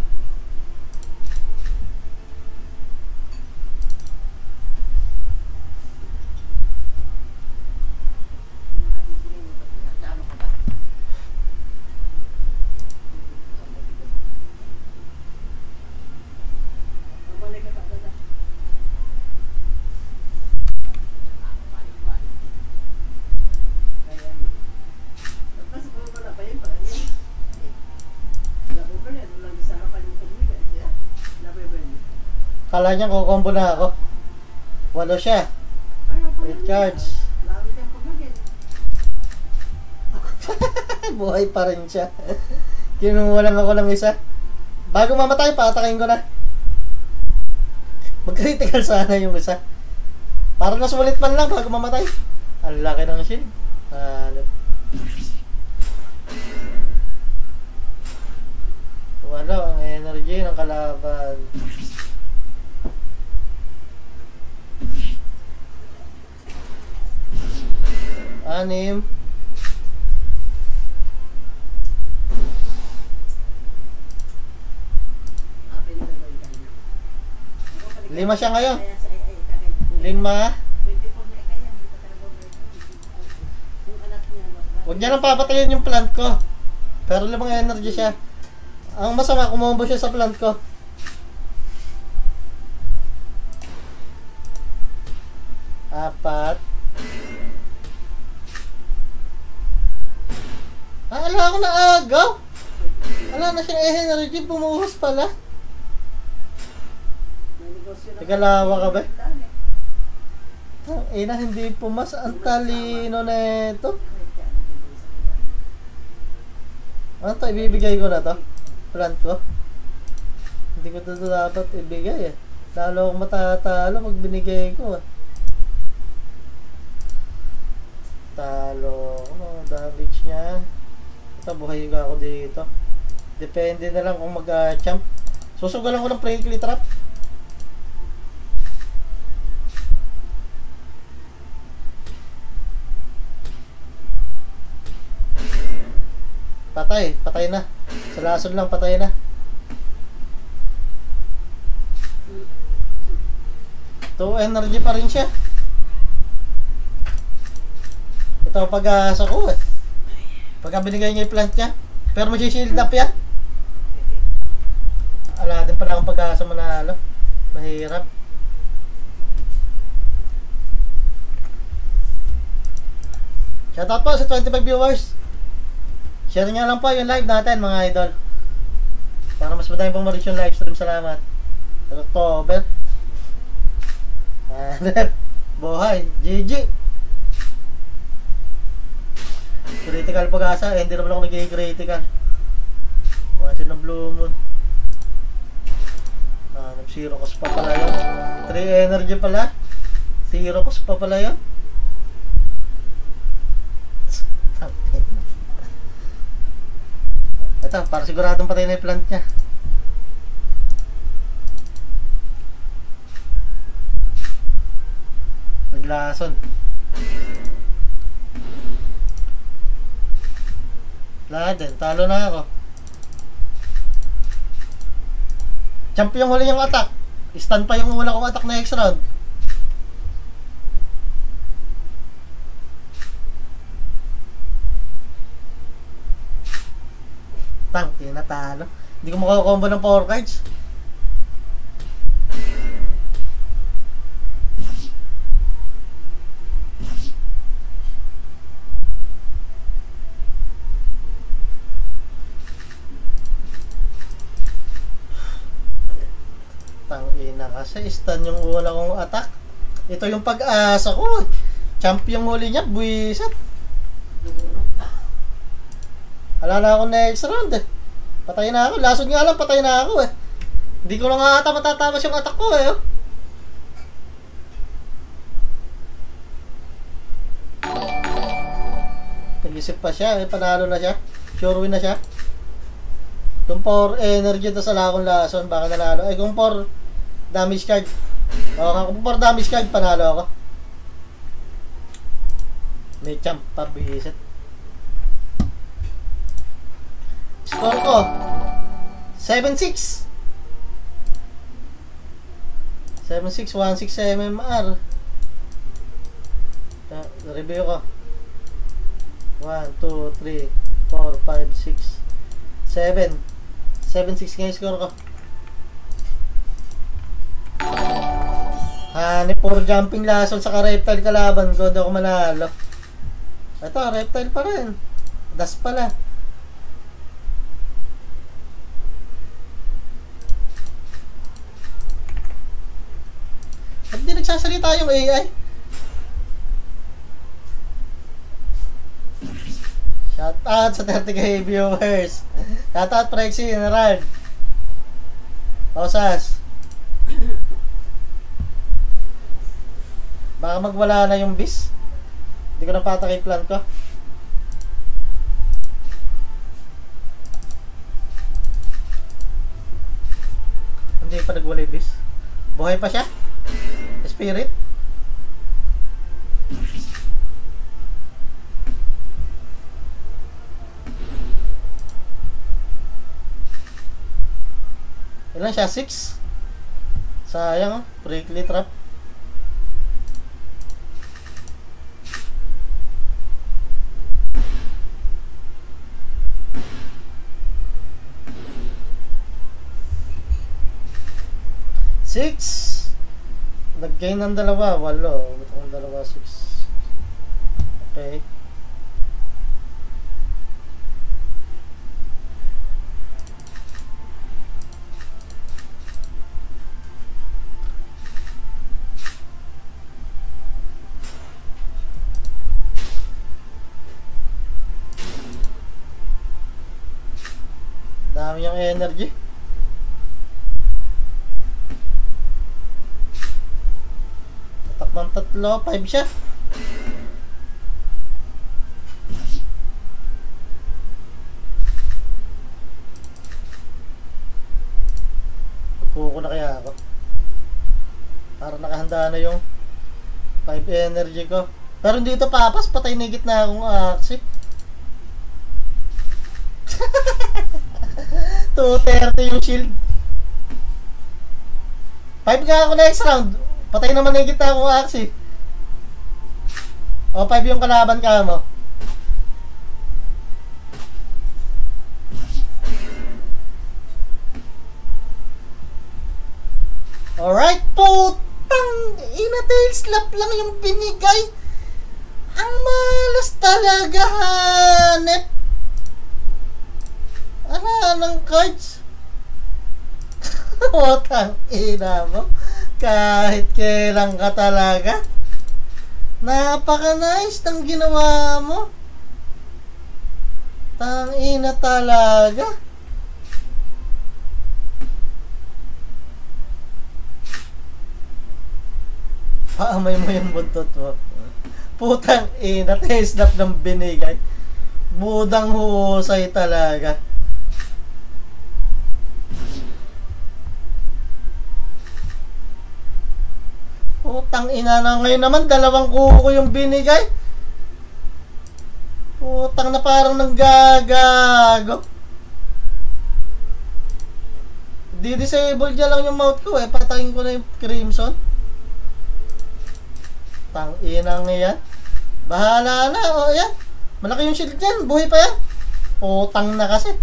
Kala niya kukombo na ako. 8 siya. Ayaw pa 8 cards. Lami siyang pagagin. Buhay pa rin siya. Kinuha lang ako ng isa. Bago mamatay, patakayin ko na. Mag-critical sana yung isa. Para nasulit man lang bago mamatay. Ang laki ng shield. Wala ang energy ng kalaban. Anim. Lima siya ngayon. 5. Huwag niya nang papatayin yung plant ko. Pero 5 energy siya. Ang masama, kumombo siya sa plant ko. Apat. Ala ako na agaw. Ala na siyang energy, bumuhos pala. Teka, lawa ka ba? Ang ina, hindi pumas. Ang talino na ito. Ano to? Ibibigay ko na to? Plant ko? Hindi ko ito dapat ibigay eh. Lalo akong matatalo pag binigay ko eh. Talo ako. Damage niya. Ito, buhay ka ako dito. Depende na lang kung mag-champ. Susugalan ko ng prickly trap. Patay, patay na. Sa lason lang, patay na. To energy pa rin siya. Ito pag-asa ko eh. Pagka binigay niya yung plant niya. Pero mag-shield up yan. Ala din pala akong pag-asa manalo. Mahirap. Shoutout po sa 25 viewers. Share nyo lang po yung live natin mga idol. Para mas madami pang ma-reach yung live stream. Salamat. Sa October. Buhay. GG. Critical pag-asa. Hindi naman ako naging critical. Once in a blue moon. Zero cost pa pala yun. 3 energy pala. Zero cost pa pala yun. Ito, para siguradong patay na yung plant niya. Naglason. Lahat din, talo na ako. Jump yung huli yung attack. Stun pa yung una kong attack na next round. Tang, tinatalo. Hindi ko makakombo ng power cards. Tang ina kasi stun yung una kong attack. Ito yung pag-asa ko. Champ yung huli niya, buwisit. Wala na ako next round eh. Patay na ako. Lasod nga lang, patay na ako eh. Hindi ko na nga ata matatamas yung attack ko eh. Oh. Nag-isip pa siya eh. Panalo na siya. Sure win na siya. Kung 4 energy ito sa lakong lason, baka nanalo. Ay kung 4 damage card. O kung 4 damage card, panalo ako. May champ pa, bisit. Score ko 7-6 7-6, 1-6 MMR. Review ko 1, 2, 3, 4, 5, 6, 7 7-6 nga yung score ko. Hanip for jumping lason sa reptile kalaban ko. Hindi ako manalo. Ito, reptile pa rin. Das pala. nagsasalita yung AI. Shout out sa 30k viewers. Shout out Prexy, Gerard. Osas. Baka magwala na yung bis. Hindi ko napatak yung plan ko. Hindi pa nagwala yung bis. Buhay pa siya? Spirit? Ilan siya? 6? Sayang, prickly trap. Six. Nag-gain ng dalawa, 8. Ito ng dalawa, 6. Okay. Dami yung energy. Tatak ng 3, 5 siya. Pagkuko na kaya ako. Para nakahanda na yung 5 energy ko. Pero hindi ito papas, patay na higit na akong aksi. 230 yung shield. 5 nga ako next round. Patay naman higit na akong aksi. O 5 yung kalaban ka mo. Alright, putang ina, tail slap lang yung binigay. Ang malas talaga, hanep. Ano ng cards? Putang ina mo. Kahit kailan ka talaga. Napaka-nice ng ginawa mo. Tang ina talaga. Paamay mo yung buntot mo. Putang ina, taste up ng binigay. Budang husay talaga. Putang ina na, ngayon naman 2 kuko yung binigay. Putang na, parang nanggagago. Di-disable dyan lang yung mouth ko eh. Patayin ko na yung crimson. Tang ina nga yan. Bahala na. O yan. Malaki yung shield dyan. Buhay pa yan. Putang na kasi.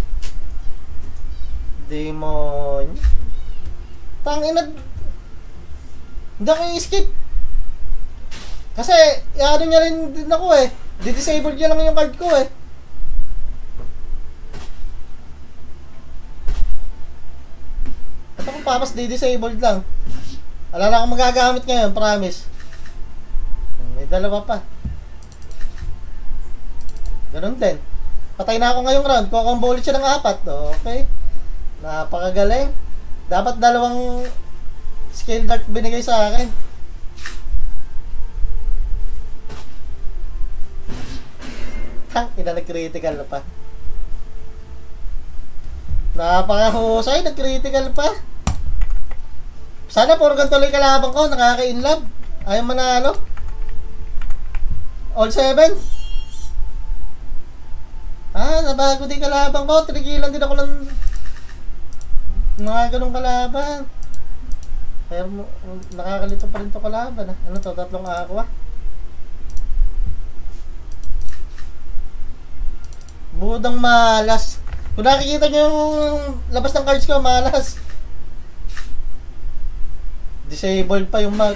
Demon. Tang ina. Hindi ako i-skip. Kasi, ano niya rin din ako eh. Di-disable niya lang yung card ko eh. Ito kung papas, di-disabled lang. Wala na akong magagamit ngayon, promise. May 2 pa. Ganun din. Patay na ako ngayong round. Kukombo ulit siya ng 4. Okay. Napakagaling. Dapat 2 scale dart binigay sa akin. Tang ina, nag-critical pa. Napakahusay, nag-critical pa. Sana puro ganito lang kalaban ko, nakaka-inlove. Ayaw manalo. All 7. Nabago din kalaban ko. Tinigilan din ako ng mga ganong kalaban. Pero nakakalito pa rin to kalaban. Ano to? 3 aqua. Budang malas. Kung nakikita nyo yung labas ng cards ko, malas. Disabled pa yung mouth.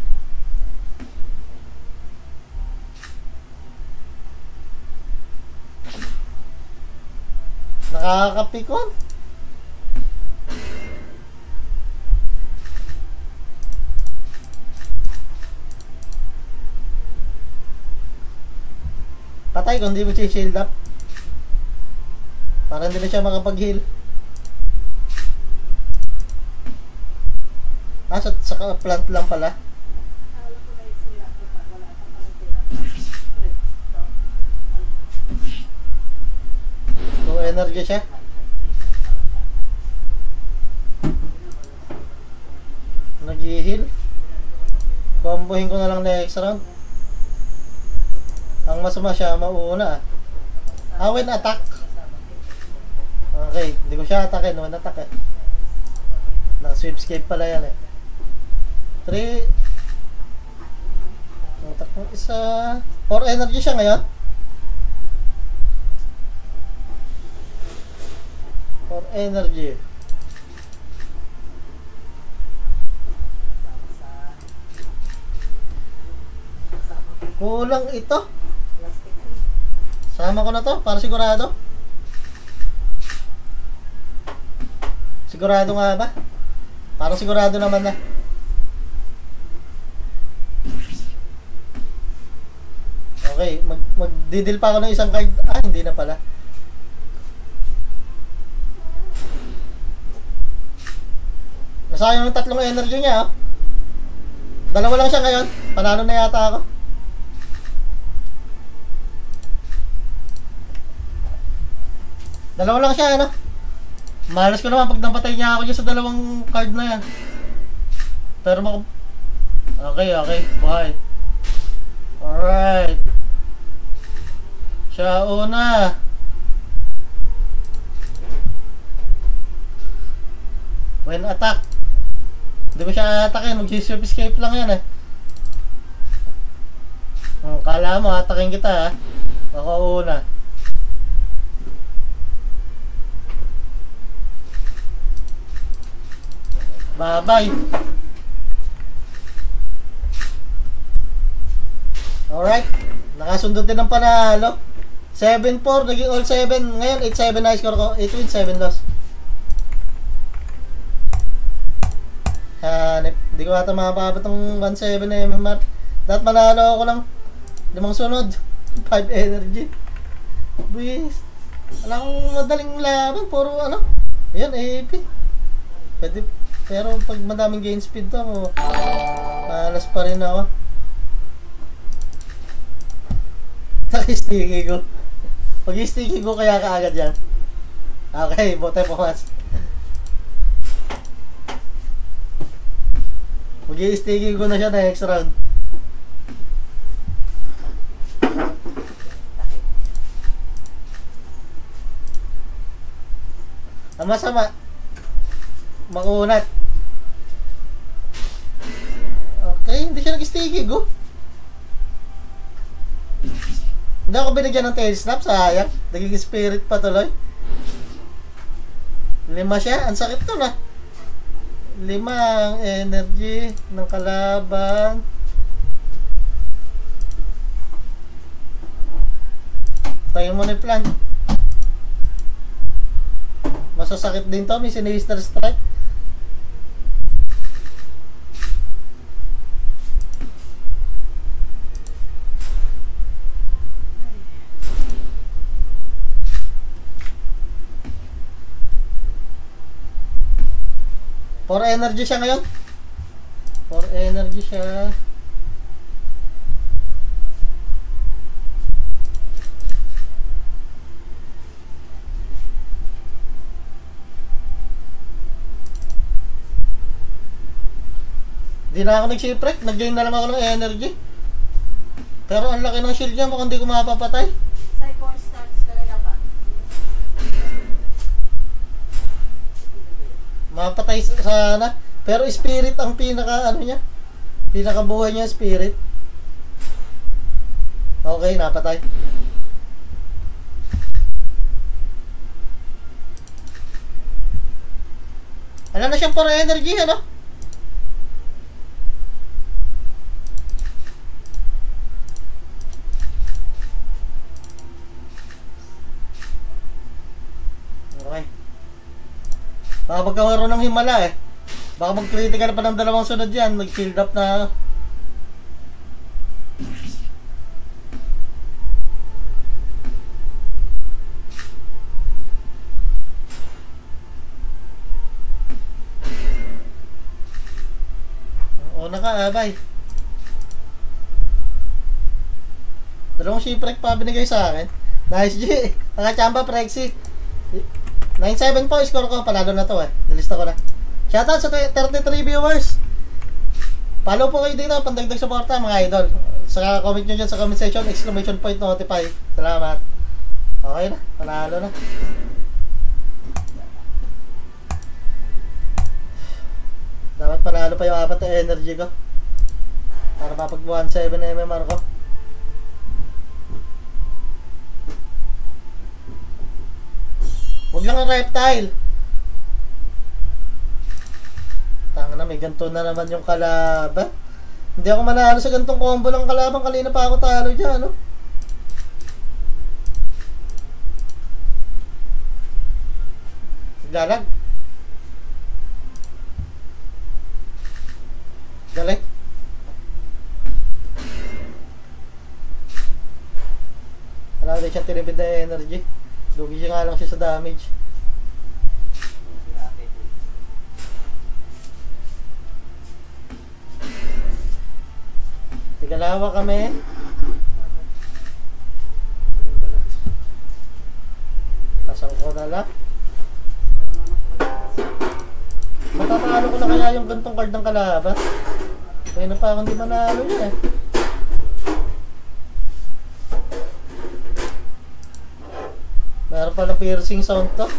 Nakakapikon. patay kung hindi mo siya shield up. Para hindi na siya makapag-heal. Sa plant lang pala. So, energy siya. Nag-heal. Combohin ko na lang next round. Ang masama siya, mauuna. When attack. Okay, hindi ko siya atakin. When attack eh. Naka-sweepscape pala yan eh. 3. Attack ng isa. 4 energy siya ngayon. 4 energy. Kulang ito. Sama ko na to para sigurado. Sigurado nga ba? Parang sigurado naman na. Okay, magdidil pa ako ng isang card. Hindi na pala. Nasayang yung 3 energy niya, oh. 2 lang siya ngayon. Panalo na yata ako. Dalawa lang siya, ano? Malas ko naman pag napatay niya ako dyan sa 2 card na yan. Pero okay, buhay. Alright. Siya una. When attack. Hindi ko siya atakin, mag-sweep escape lang yan eh. Kala mo, atakin kita ha. Ako una. Bye-bye. Alright. Nakasundot din ng panalo. 7-4, naging all 7. Ngayon, 8-7 na score ko. 8 wins, 7 loss. Hanip. Hindi ko ata makapabot ng 1-7 na MMR. Dapat manalo ako ng 5 sunod. 5 energy. Buwis. Wala akong madaling laban. Puro ano. Ayan, AP. Pwede. Pero pag madaming gain speed to, malas pa rin ako. Naki-sticky ko. Pag-sticky ko kaya kaagad yan. Okay, bote po mas. Mag-sticky ko na siya next round. Ang masama, makunat. Okay, hindi siya nag-sticky go. Hindi ako binigyan ng tail snap, sayang. Naging spirit pa tuloy. 5 siya, ang sakit to na. 5 ang energy ng kalaban. Tayo mo na yung plan. Masasakit din to, may sinister strike. For energy siya ngayon. For energy siya. Di na ako nag-shipwreck. Nag-gain na lang ako ng energy. Pero ang laki ng shield niya. Mukhang di ko mapapatay. Cycle starts talaga ba? Mapatay sana. Pero spirit ang pinaka ano niya. Pinaka buhay niya spirit. Okay, napatay. Ano na siyang for energy, ano? Okay. Baka magkaroon ng himala eh. Baka mag-critical pa ng 2 sunod yan. Mag-shield up na. 4 nakaabay. Dalawang shipwreck pa binigay sa akin. Nice G. Nakachamba Prexy. 9-7 po score ko. Panalo na to eh. Nilista ko na. Shoutout sa 33 viewers. Follow po kayo dito. Pandagdag suporta mga idol. Saka comment nyo dyan sa comment section. Exclamation point notify. Salamat. Okay na. Panalo na. Dapat panalo pa yung 4 na energy ko. Para mapagbuhan 7 MMR ko. Huwag lang ang reptile. Tanga na, may ganito na naman yung kalaban. Hindi ako manalo sa gantong combo lang kalaban. Kanina pa ako talo dyan, no? Galag. Galing. Wala din siyang tinipid na energy. Lugi siya nga lang siya sa damage. Tigalawa kami. Pasang ko na lang. Matatalo ko na kaya yung gantong card ng kalaban. Kaya na pa akong di manalo yun eh. Meron palang piercing sound to.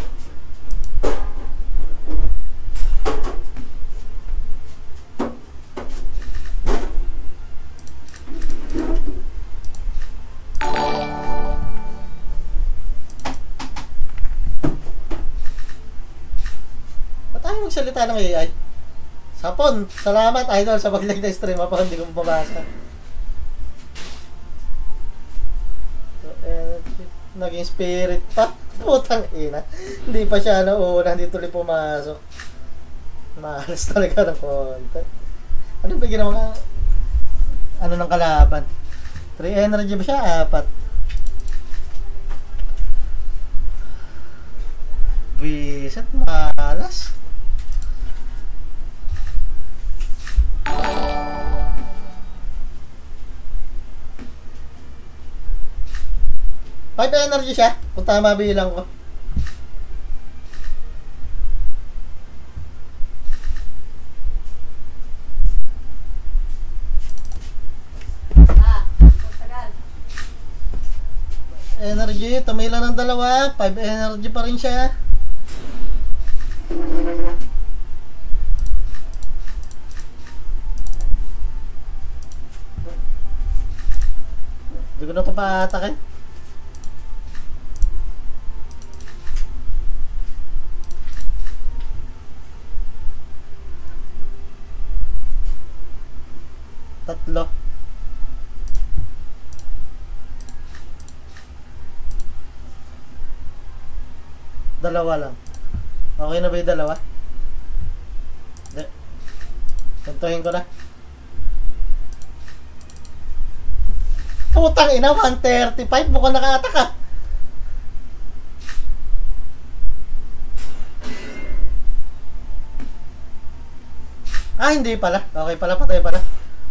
Ba't tayo magsalita ng AI? Sapon, salamat idol sa pag-like na stream. Ako hindi ko mabasa. Naging spirit pa. Putang ina. Hindi pa siya nauna. Hindi tuloy pumasok. Mahalas talaga ng konti. Ano ba ginawa? Ano ng kalaban? 3 energy ba siya? 4. Bisit. Mahalas. Five energy siya, kung tama bilang ko. Magtagal. Energy, tumila ng 2, 5 energy pa rin siya. Hindi ko na ito paatakin. Tatlo. Dalawa lang. Okay na ba yung dalawa? Hindi. Tuntuhin ko na. Putang ina, 135. Mukhang naka-attack ah. Ah, hindi pala. Okay pala, patay pala.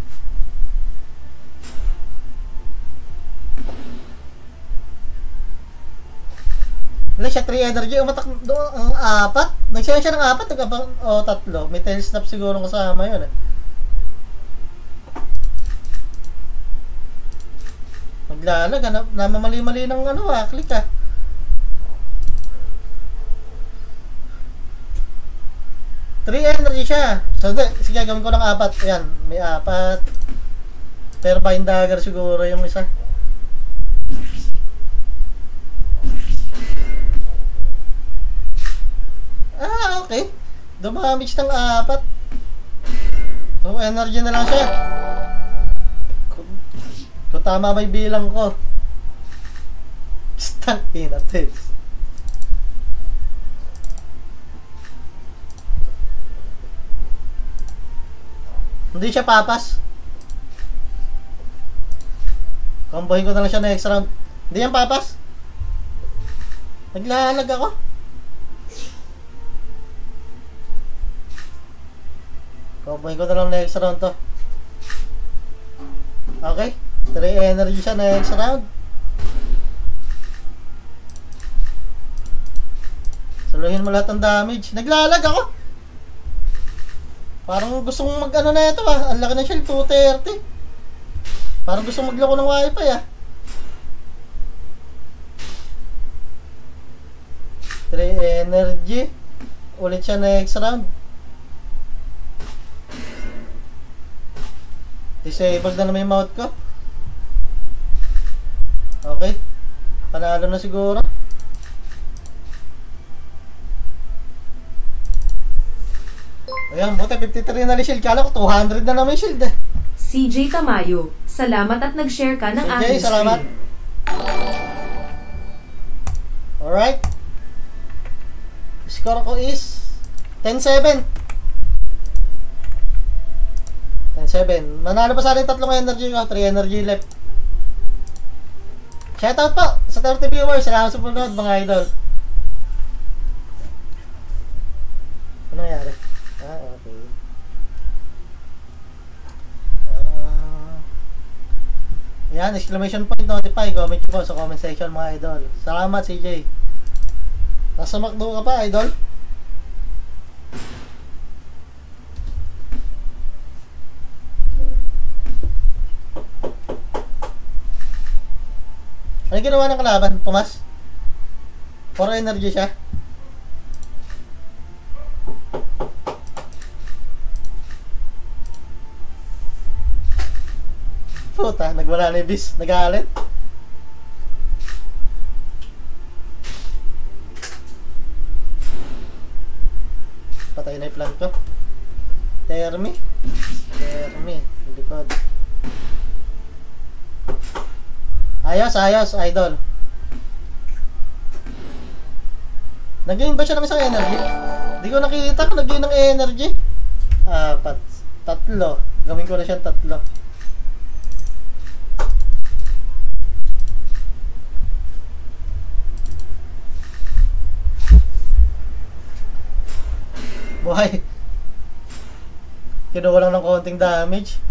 Wala siya 3 energy, umatak doon ang 4. Nagsayan siya ng 4, o 3. May tail snap siguro kasama yun eh. Maglalag, namamali-mali ng ano click ah. Three energy siya. So, sige, gawin ko ng 4. Ayan, may 4. Turbine dagger siguro yung isa. Ah, okay. Dumamage ng 4. So, energy na lang siya. Kung tama may bilang ko. Stun in a test. Hindi siya papas. Combohin ko na lang siya next round. Hindi yan papas. Naglalag ako. Combohin ko na lang next round to. Okay. 3 energy siya next round. Saluhin mo lahat ng damage. Naglalag ako. Parang gusto mong mag-ano na ito ah. Ang laki ng shield, 230. Parang gusto magloko ng wifi ah. 3 energy. Ulit siya next round. Disabled na may mouth ko. Okay. Panalo na siguro. Ayan, buti 53 na shield. Kala ko 200 na naman shield eh. CJ Tamayo, salamat at nag-share ka ng CJ, aking salamat. stream. Alright. Score ko is 10-7. 10-7. Manalo pa sa akin 3 energy ko. 3 energy left. Shoutout po sa 30 viewers. Salamat sa panonood mga idol. Ano nangyari? Okay. Yan, exclamation point, notify. Comment nyo po sa comment section mga idol. Salamat CJ. Nasa McDo ka pa idol? Ano ginawa ng kalaban? Pumas? 4 energy siya? Puta, nagwala na yung bis. Nag-aalit. Patay na yung plant ko. Termi. Yung likod. Ayos, idol. Nag-gain ba siya ng isang energy? Hindi ko nakikita kung nag-gain ng energy. 4. 3. Gawin ko na siya 3. Buhay. Kinuha lang ng konting damage.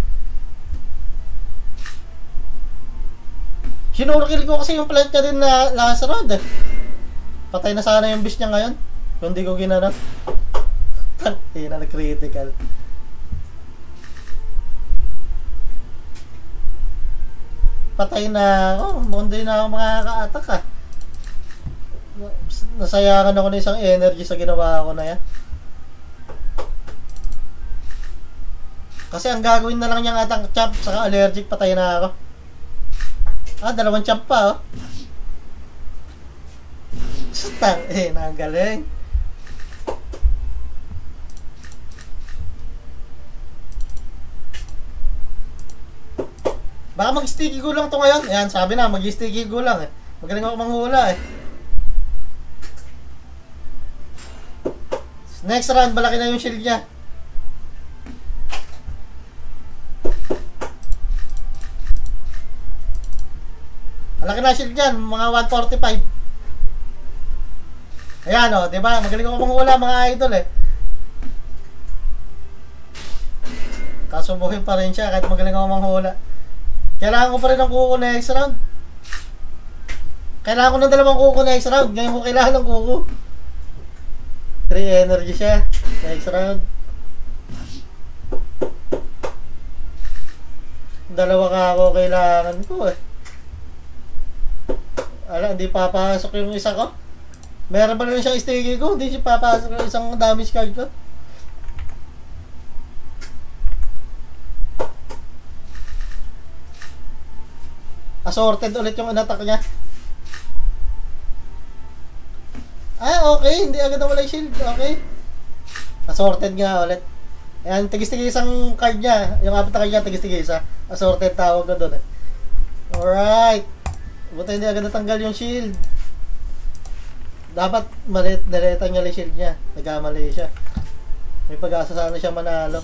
Sinurkill ko kasi yung plant niya din na last round eh. Patay na sana yung beast niya ngayon. Kung di ko ginanap. Tangin na nag-critical. Patay na ako. Hindi na ako makaka-attack ah. Nasayangan ako ng isang energy sa ginawa ko na yan. Kasi ang gagawin na lang niyang atang chop saka allergic, patay na ako. 2 chop pa oh. Stang, nagaling. Baka mag-sticky go lang to ngayon. Ayan, sabi na, mag-sticky go lang eh. Magaling ako manghula eh. Next round, malaki na yung shield niya. Malaki na shield dyan, mga 145. Ayan o, diba? Magaling ako manghula mga idol eh. Kasubuhin pa rin siya kahit magaling ako manghula. Kailangan ko pa rin ng kuko next round. Kailangan ko ng 2 kuko next round. Ngayon ko kailangan ng kuko. 3 energy siya next round. 2 ka ako kailangan ko eh. Ala, hindi papasok yung isa ko. Meron pa rin siyang sticky ko. Hindi siya papasok yung isang damage card ko. Assorted ulit yung inattack niya. Okay. Hindi agad nawala yung shield. Okay. Assorted nga ulit. Ayan, tigis-tigis ang card niya. Yung 4 card niya, tigis-tigis ha. Assorted tawag ko doon eh. Alright. Buti hindi agad natanggal yung shield. Dapat nalitan niya yung shield niya. Nagkamali siya. May pag-asa sana siya manalo.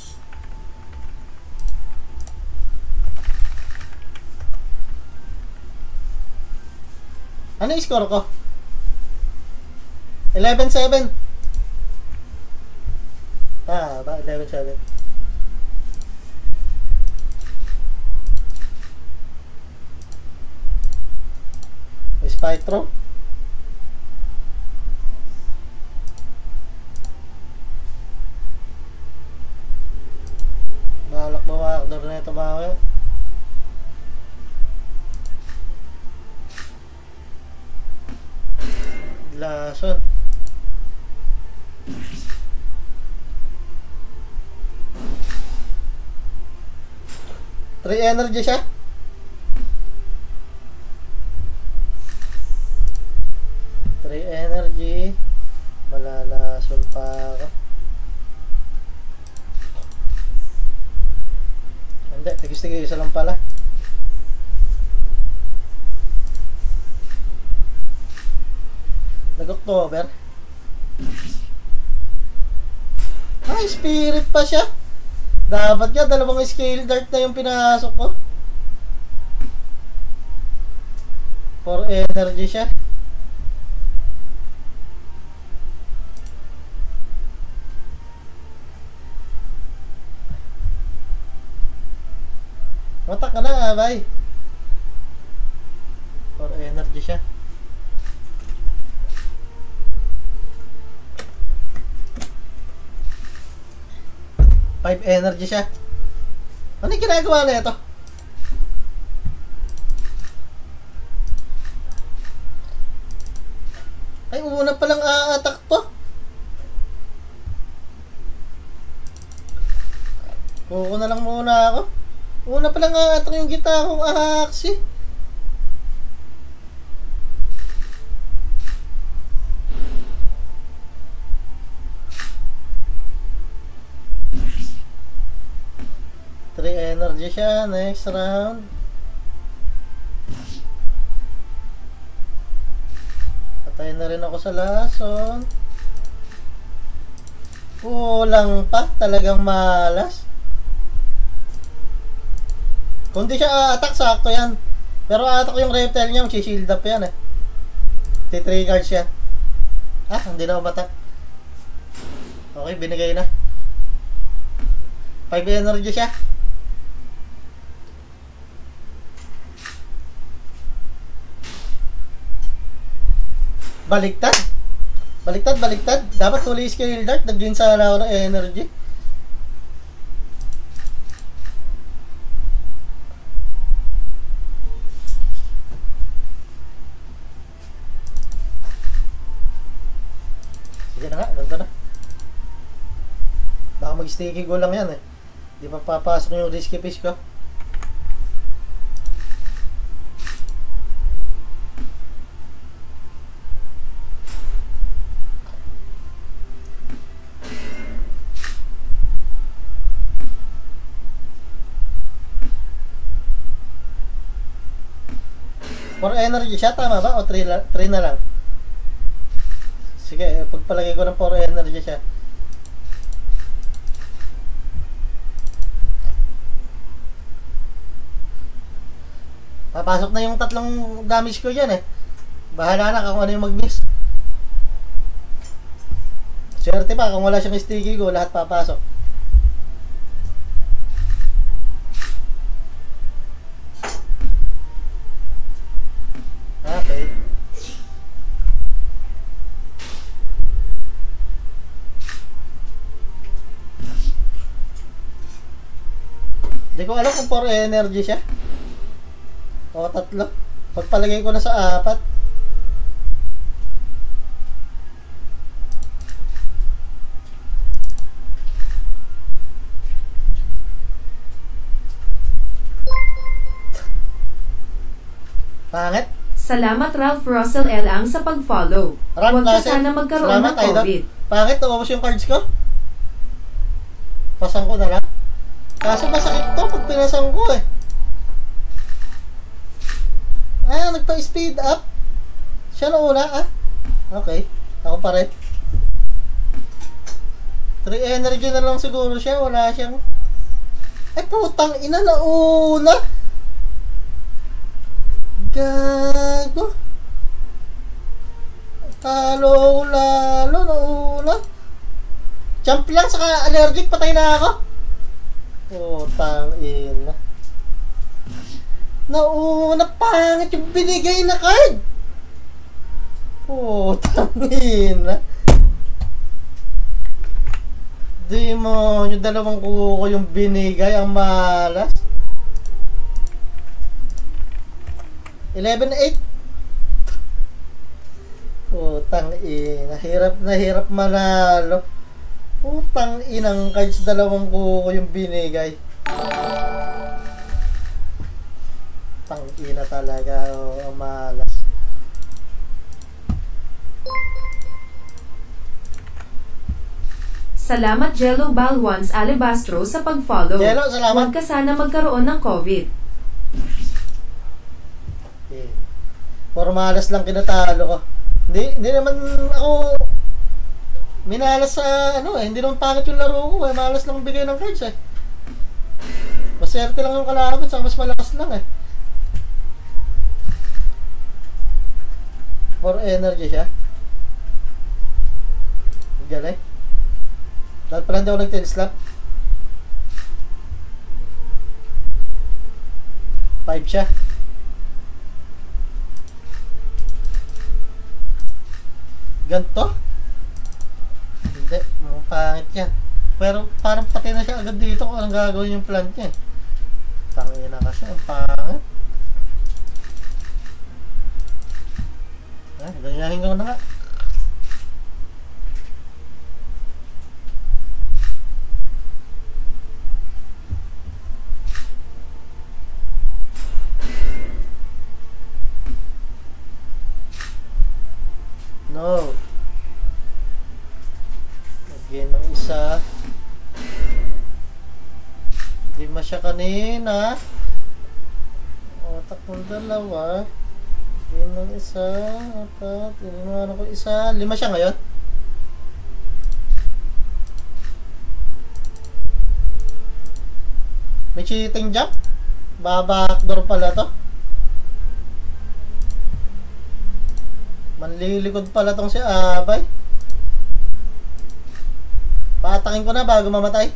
Ano yung score ko? 11-7. Ba 11-7. Spectrum. Balak bawa na ito bawa. Lason. Three energy siya. Three energy. Malalason pa ako. Hindi, tigis-tigil isa lang pala. Nag-October. Ay, spirit pa siya. Dapat nga, dalawang scale dart na yung pinasok ko. 4 energy siya. Matak ka na, bay. 4 energy siya. Five energy siya. Ano yung ginagawa na ito? Ay, una palang a-attack to. Kuko na lang muna ako. Una palang a-attack yung gitara kong ahaksi. Energy siya, next round. Patay na rin ako sa lason. Kulang pa, talagang malas. Kung di siya attack, sakto yan. Pero attack yung reptile niya, mag-shield up yan eh. T3 cards siya. Ah, hindi na ako matak. Okay, binigay na. 5 energy siya. Baliktad. Baliktad. Dapat huli scale dart. Nag-gain sana ako ng energy. Sige na nga, ganito na. Baka mag-sticky go lang yan eh. Di pa papasok yung risky fish ko. For energy siya, tama ba? O 3 na lang? Sige, pagpalagay ko ng 4 energy siya. Papasok na yung tatlong damage ko dyan eh. Bahala na kung ano yung mag-miss. Swerte pa, kung wala siyang sticky go, lahat papasok. Okay. Hindi ko alam kung 4 energy siya o 3. Pagpalagay ko na sa 4. Pangit. Salamat Ralph Russell L. ang sa pag-follow. Huwag ka sana magkaroon ng COVID. Pangit, naubos yung cards ko. Pasang ko na lang. Kaso masakit to pag pinasang ko eh. Ah, nagpa-speed up. Siya na una ah. Okay, ako pa rin. 3 energy na lang siguro siya. Wala siyang... Ay putang ina, nauna. Gago. Talo lalo, nauna. Jump lang, saka allergic, patay na ako. Putang ina. Nauna, pangit yung binigay na card. Tangina. Di mo, yung dalawang kuko yung binigay, ang malas. 11-8. Putang ina, na hirap manalo. Putang inang kahit dalawang kuko yung binigay. Tang ina talaga, ang malas. Salamat Jello Balwans Alebastro sa pag-follow. Jello, salamat. Huwag ka sana magkaroon ng COVID. Okay. Puro malas lang kinatalo ko. Hindi naman ako minalas sa hindi naman pangit yung laro ko malas lang bigay ng cards maswerte lang yung kalaban sa mas malakas lang for energy siya galing dahil pala hindi ako nag-tail slap 5 siya ganto? Hindi, mga pangit yan. Pero parang pati na siya agad dito kung anong gagawin yung plant niya. Tangin na kasi, ang pangit. Ganyahin ko na nga. No. Lagyan ng isa. Hindi masya kanina. Otak ng dalawa. Lagyan ng isa. Apat. Iniwan ko isa. 5 siya ngayon. May cheating jump. Backdoor pala to. Manlilikod pala tong si Abay. Paatakin ko na bago mamatay.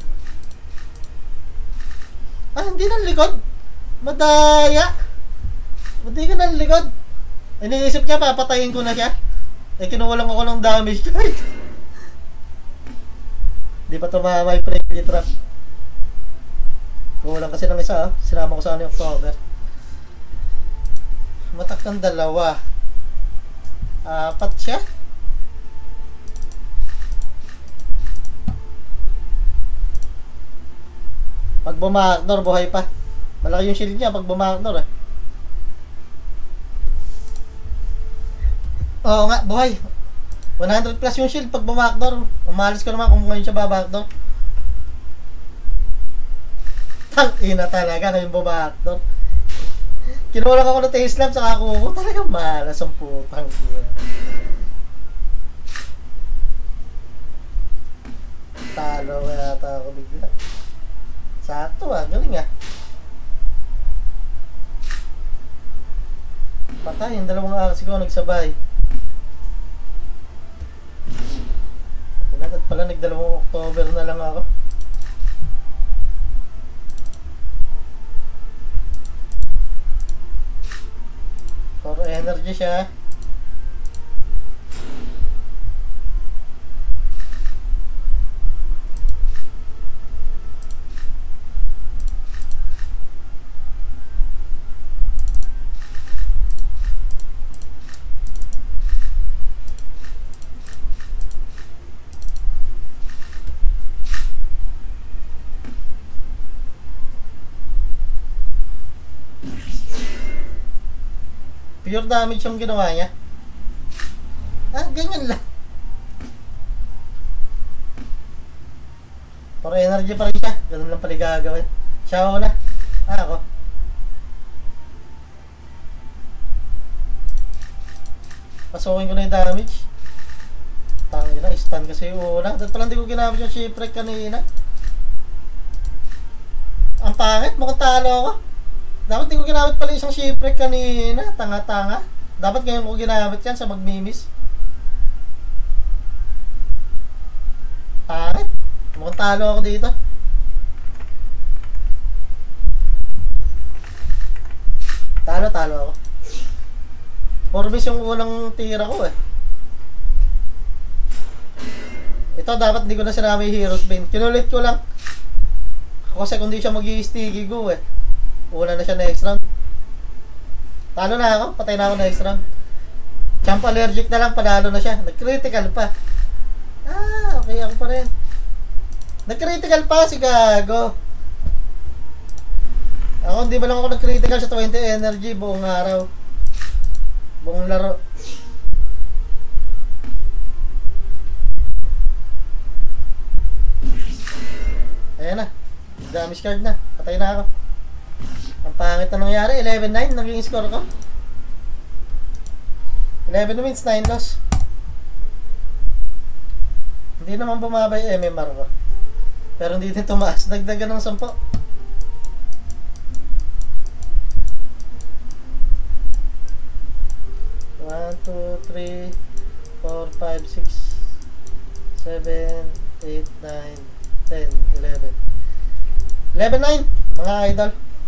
Hindi na likod. Madaya. Hindi ka na likod. Iniisip niya papatayin ko na siya. Kinukulang ako ng damage card. Di pa tumama yung friendly trap. Kulang kasi ng isa Sinama ko sana yung October. Matak ng dalawa. 4 siya. Pag bumaknor, buhay pa. Malaki yung shield niya pag bumaknor Oo nga, buhay. 100 plus yung shield pag bumaknor. Umalis ko naman kung ngayon siya babaknor. Tang-ina talaga ngayon bumaknor. Kinulang ako ng tail slap sa ako. Talagang malas ang putang siya. Talo kaya ata ako bigla. Sakto galing Patay, yung dalawang aksi ko nagsabay. At pala nagdalawang October na lang ako. For energy siya. Pure damage yung ginawa niya. Ganyan lang. For energy pa rin siya. Ganun lang pala gagawin. Siya ako na. Ako. Pasukin ko na yung damage. Tangin na, stun kasi yung una. Dahil pala hindi ko ginamit yung shipwreck kanina. Ang pangit, mukhang talo ako. Dapat hindi ko ginamit pala isang shipwreck kanina. Tanga-tanga. Dapat ngayon ko ginamit yan sa magmimis. Pangit. Mukhang talo ako dito. Talo ako. 4 miss yung unang tira ko Ito dapat hindi ko na sinama yung Heroes Bane. Kinulit ko lang. Kasi kung di siya mag-i-sticky go eh. Una na siya next round. Talo na ako. Patay na ako next round. Champ allergic na lang. Panalo na siya. Nag-critical pa. Ah, okay ako pa rin. Nag-critical pa si Gago. Ako hindi ba lang ako nag-critical sa 20 energy buong araw. Buong laro. Ayan na. Damage card na. Patay na ako. Ang pangit na nangyari. 11-9 naging score ko. 11 wins, 9 loss. Hindi naman bumaba yung MMR ko. Pero hindi din tumaas. Dagdagan ng 10. 1, 2, 3, 4, 5, 6, 7, 8, 9, 10, 11. 11-9, mga idol.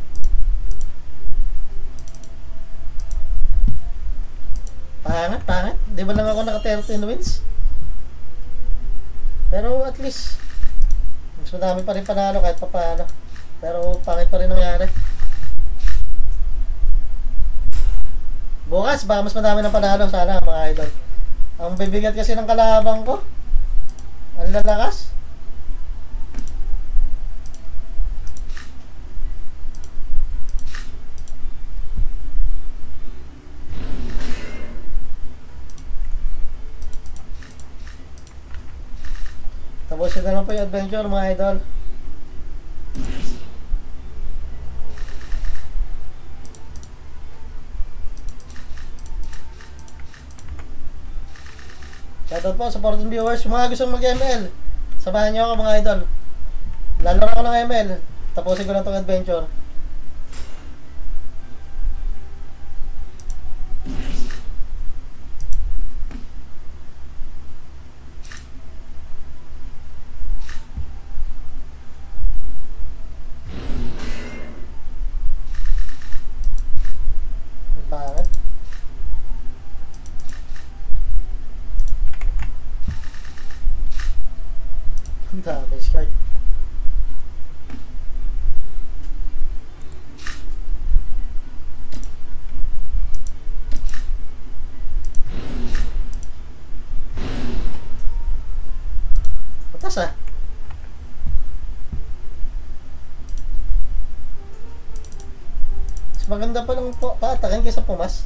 Pangit. Di ba lang ako naka 13 wins? Pero at least, mas madami pa rin panalo kahit pa paano. Pero pangit pa rin nangyari. Bukas, baka mas madami ng panalo sana mga idol. Ang bibigat kasi ng kalabang ko. Ang lalakas. Tapusin na lang po yung adventure mga idol. Shoutout po sa supporting viewers. Mga gustong mag-ML, samahan nyo ako mga idol. Lalaro ako ng ML. Tapusin ko lang itong adventure. Ang pangit. Ang damage card. Patas ah. Mas maganda pa lang po paatakin kaysa pumas.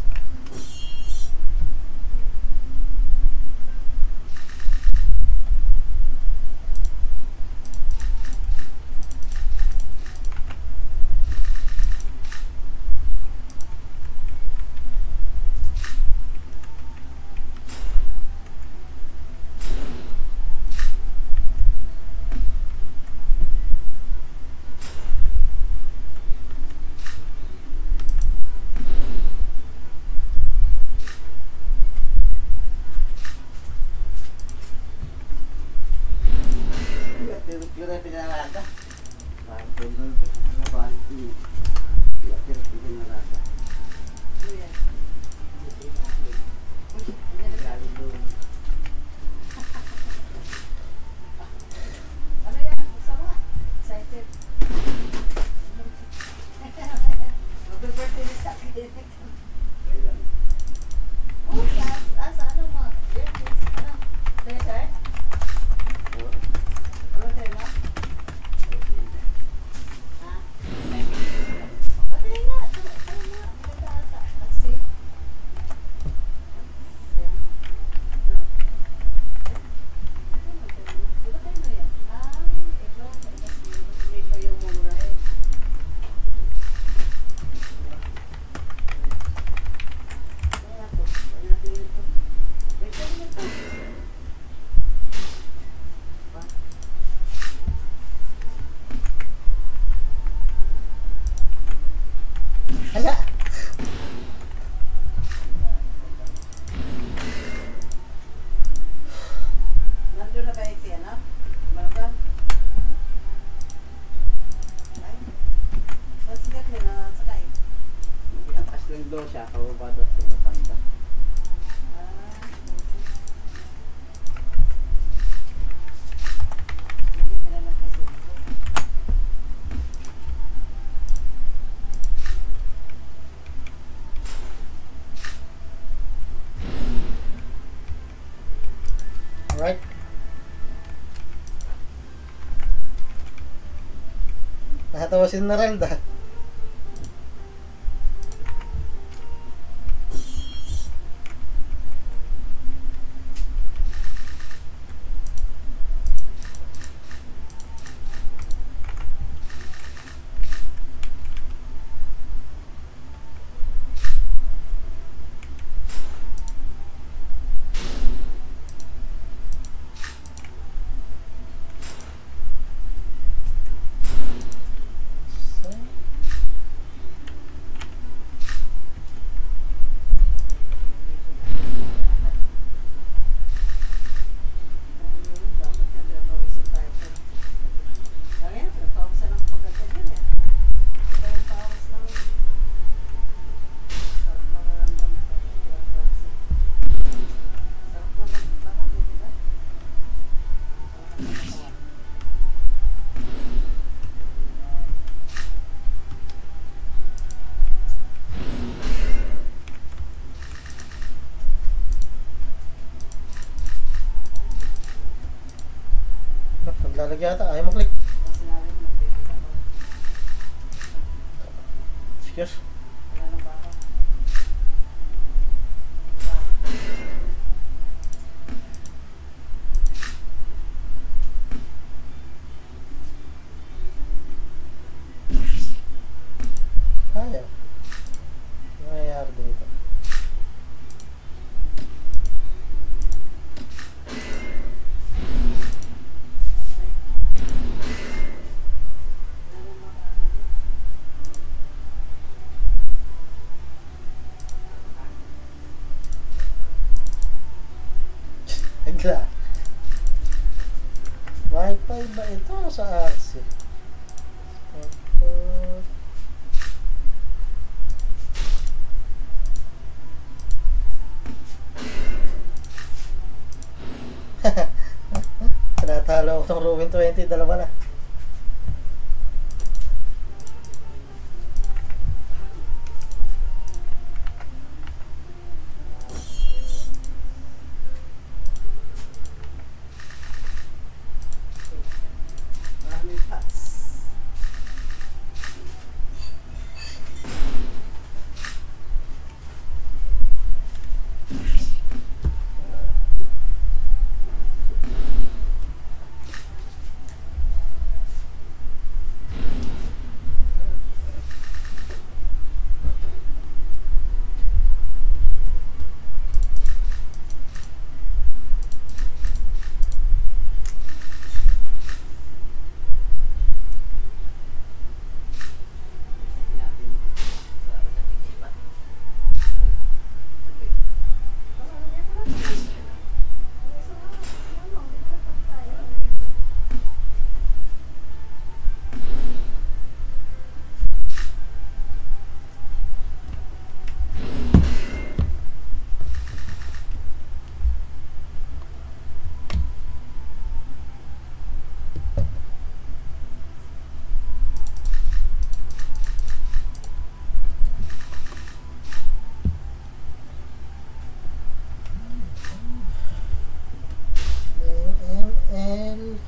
Hala. Nandun na ba yung siya, no? Malaga? Ay? Masigat na sakay. Ang taas ng daw siya, kababado sa matanda. Ah, Alright. Nakatawa si Narelda. Naglalagay ata, ayaw mag-click. Kasi namin, magbibigay ako. Excuse. Wala na ba ako? Ayaw. Ano nangyayari dito? Bigla. Wi-Fi ba ito sa Axie? Natalo ako ng Ruin 20, dalawa na. Maraming pots. ML.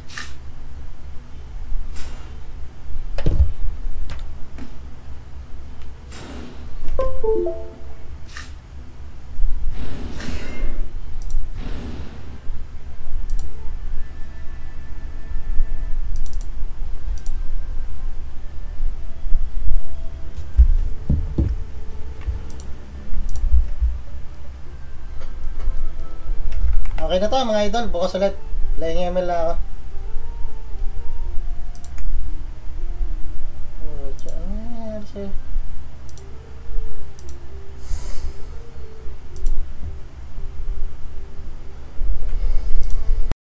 Okay na to mga idol, bukas ulit. Playing ML na ako. Ano nangyayari sa'yo?